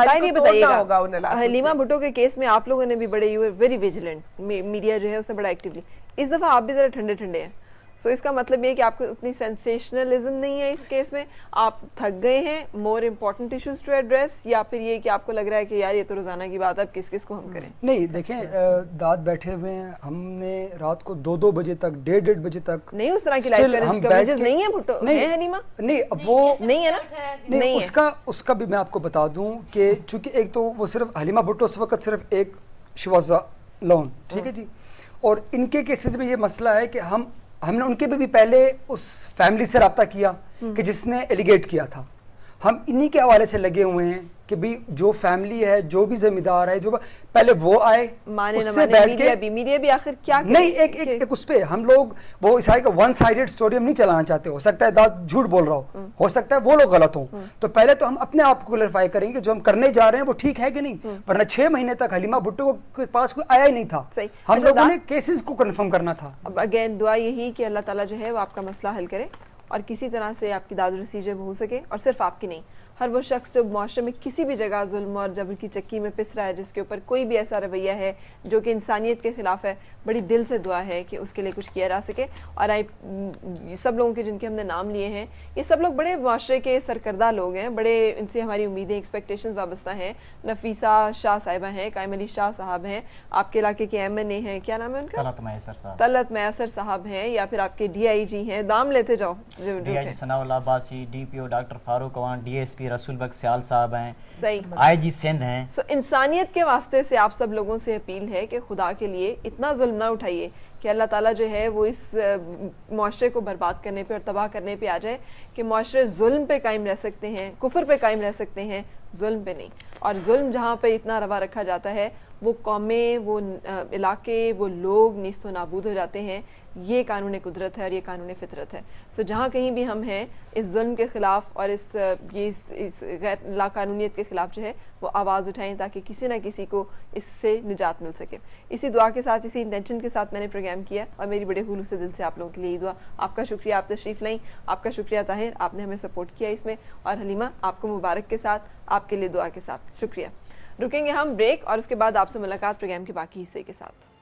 हलीमा भुट्टो के केस में आप लोगों ने भी बड़े, यू वेरी विजिलेंट, मीडिया जो है उसने बड़ा एक्टिवली, इस दफा आप भी जरा ठंडे ठंडे हैं, सो so, इसका मतलब ये कि आपको उतनी सेंसेशनलिज्म नहीं है इस केस में, आप थक गए हैं, more important issues to address, या फिर ये कि आपको लग रहा है कि यार ये तो रोजाना की बात है, अब किस किस को हम करें? नहीं देखें, दाद बैठे हुए हैं, हमने रात को दो दो बजे तक, डेढ़ डेढ़ बजे तक नहीं उस तरह की लाइफ कवरेजेस नहीं है भुट्टो, नहीं है हलीमा? नहीं वो नहीं है ना, नहीं, नहीं उसका उसका भी मैं आपको बता दूं कि चूंकि एक तो वो सिर्फ हलीमा भुट्टो उस वक्त सिर्फ एक शी वाज लोन, ठीक है जी, और इनके केसेस में ये मसला है कि हम हमने उनके भी, भी पहले उस फैमिली से रब्ता किया कि जिसने एलिगेट किया था, हम इन्हीं के हवाले से लगे हुए हैं कि भी जो फैमिली है, जो भी जिम्मेदार है, जो पहले वो आए, माने उससे माने, बैठ मीडिया के भी मीडिया भी आखिर क्या नहीं एक एक, एक उस पे हम लोग वो इस का वन साइडेड स्टोरी हम नहीं चलाना चाहते। हो सकता है दाद झूठ बोल रहा हो हो सकता है वो लोग गलत हो, तो पहले तो हम अपने आप को क्लैरिफाई करेंगे जो हम करने जा रहे हैं वो ठीक है कि नहीं, वरना छह महीने तक हलीमा भुट्टो के पास कोई आया ही नहीं था, हम लोगों ने केसेस को कंफर्म करना था। अब अगेन दुआ यही कि अल्लाह ताला जो है वो आपका मसला हल करे और किसी तरह से आपकी दाद रसी जब हो सके, और सिर्फ आपकी नहीं, हर वो शख्स जो माशरे में किसी भी जगह जुल्म और जबर की चक्की में पिस रहा है, जिसके ऊपर कोई भी ऐसा रवैया है जो कि इंसानियत के खिलाफ है, बड़ी दिल से दुआ है कि उसके लिए कुछ किया जा सके। और आई सब लोगों के जिनके हमने नाम लिए हैं, ये सब लोग बड़े माशरे के सरकर्दा लोग हैं, बड़े इनसे हमारी उम्मीदें एक्सपेक्टेशंस वाबस्ता हैं। नफीसा शाह साहिबा हैं, कायम अली शाह साहब हैं, आपके इलाके के एम एन ए हैं, क्या नाम है उनका, तलत मैसर साहब, तलत मैसर साहब हैं, या फिर आपके डी आई जी हैं, दाम लेते जाओ, D I G Sanaullah Abbasi, D P O doctor Farooq Awan, D S P Rasool Bakhsh सियाल साहब हैं, सही, आई जी सिंध हैं। सो इंसानियत के वास्ते से आप सब लोगों से अपील है कि खुदा के लिए इतना जुल्म ना उठाइए कि अल्लाह ताला जो है वो इस मुआशरे को बर्बाद करने पे और तबाह करने पे आ जाए कि मुआशरे जुल्म पे कायम रह सकते हैं, कुफर पे कायम रह सकते हैं, जुल्म पे नहीं। और जुल्म जहाँ पे इतना रवा रखा जाता है, वो कौमें, वो इलाके, वो लोग नीस्तो नाबूद हो जाते हैं। ये कानून कुदरत है और ये कानून फितरत है। सो जहाँ कहीं भी हम हैं, इस जुल्म के ख़िलाफ़ और इस ये इस, इस गैर लाकानूनियत के ख़िलाफ़ जो है वो आवाज़ उठाएं, ताकि किसी ना किसी को इससे निजात मिल सके। इसी दुआ के साथ, इसी इंटेंशन के साथ मैंने प्रोग्राम किया, और मेरी बड़े खुलूस से दिल से आप लोगों के लिए ये दुआ। आपका शुक्रिया, आप तशरीफ़ लाई, आपका शुक्रिया ताहिर, आपने हमें सपोर्ट किया इसमें, और हलीमा आपको मुबारक के साथ, आपके लिए दुआ के साथ शुक्रिया। रुकेंगे हम ब्रेक, और उसके बाद आपसे मुलाकात प्रोग्राम के बाकी हिस्से के साथ।